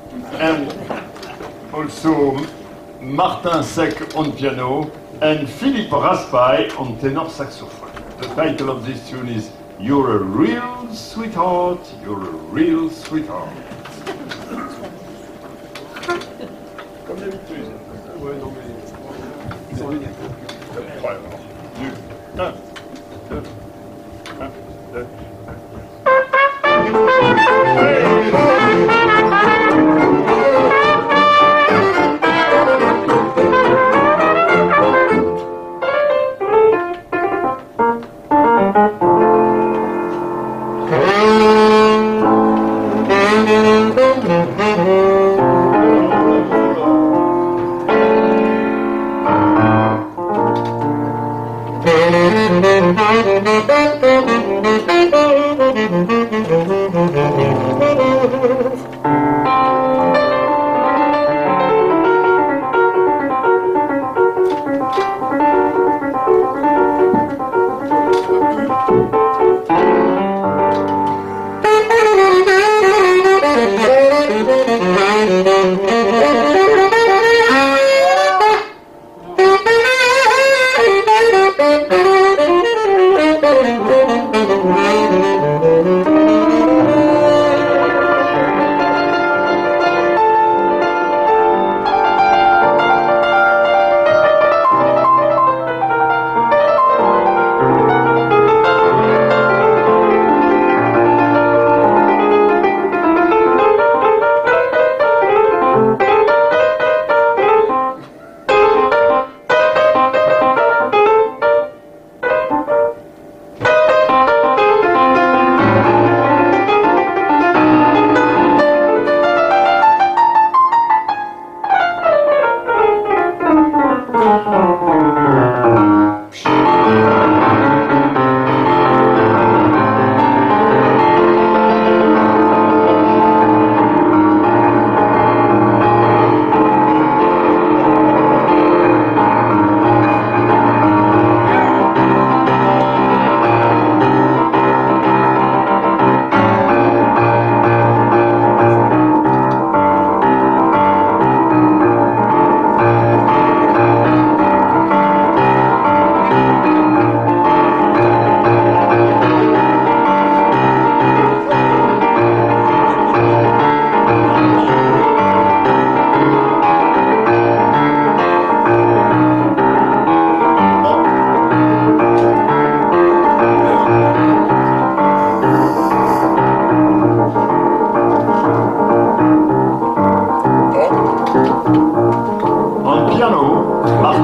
and also Martin Sec on piano and Philippe Raspail on tenor saxophone. The title of this tune is You're a Real Sweetheart, You're a Real Sweetheart. Comme d'habitude. Ouais, non, mais ils sont liés. Ouais, du un, deux, un, deux. Thank you.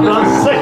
Martin Sec.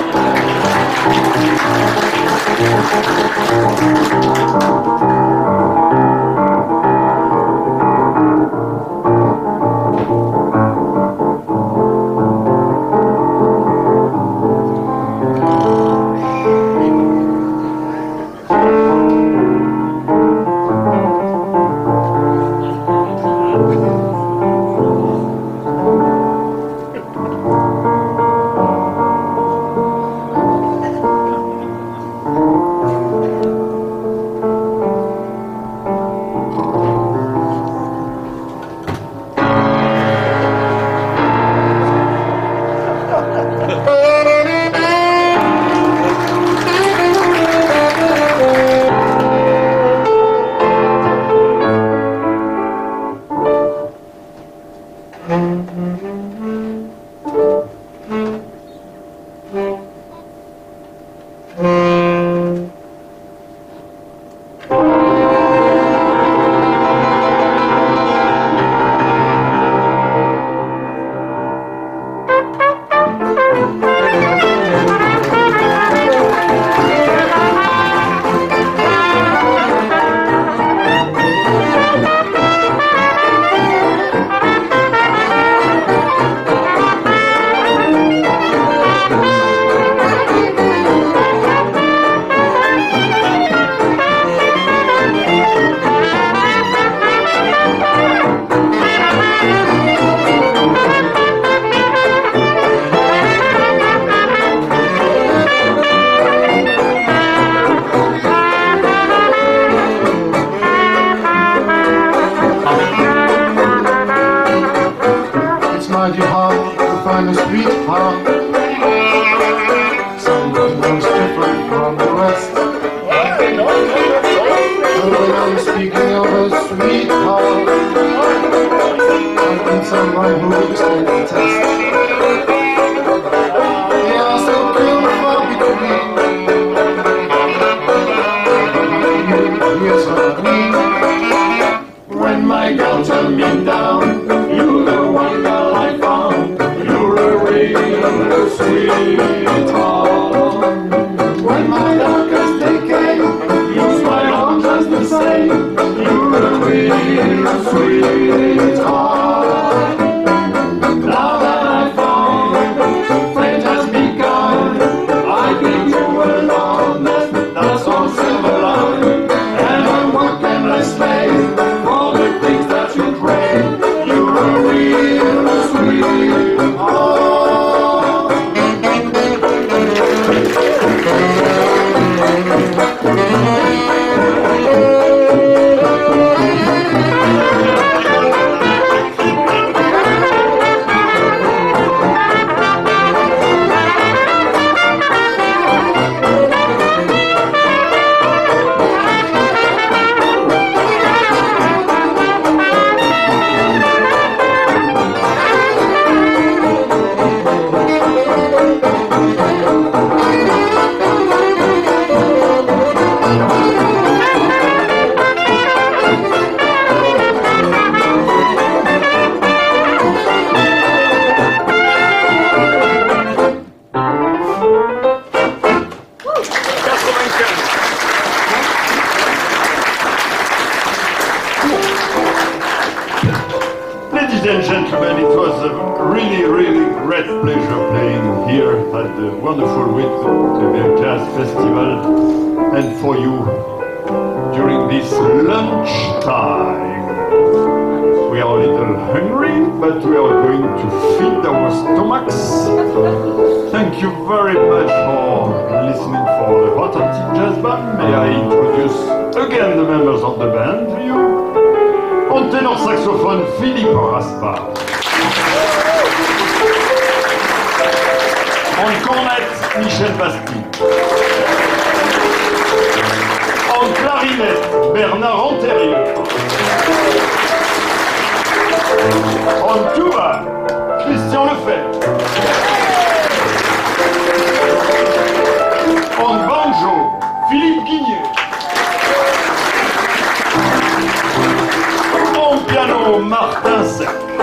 Wonderful Whitley Jazz Festival, and for you during this lunch time. We are a little hungry, but we are going to feed our stomachs. Thank you very much for listening for the Hot Antic Jazz Band. May I introduce again the members of the band to you. On tenor saxophone, Philippe Raspa. En cornette, Michel Bastille. En clarinette, Bernard Antérieur. En tuba, Christian Lefebvre. En banjo, Philippe Guignet. En piano, Martin Sec.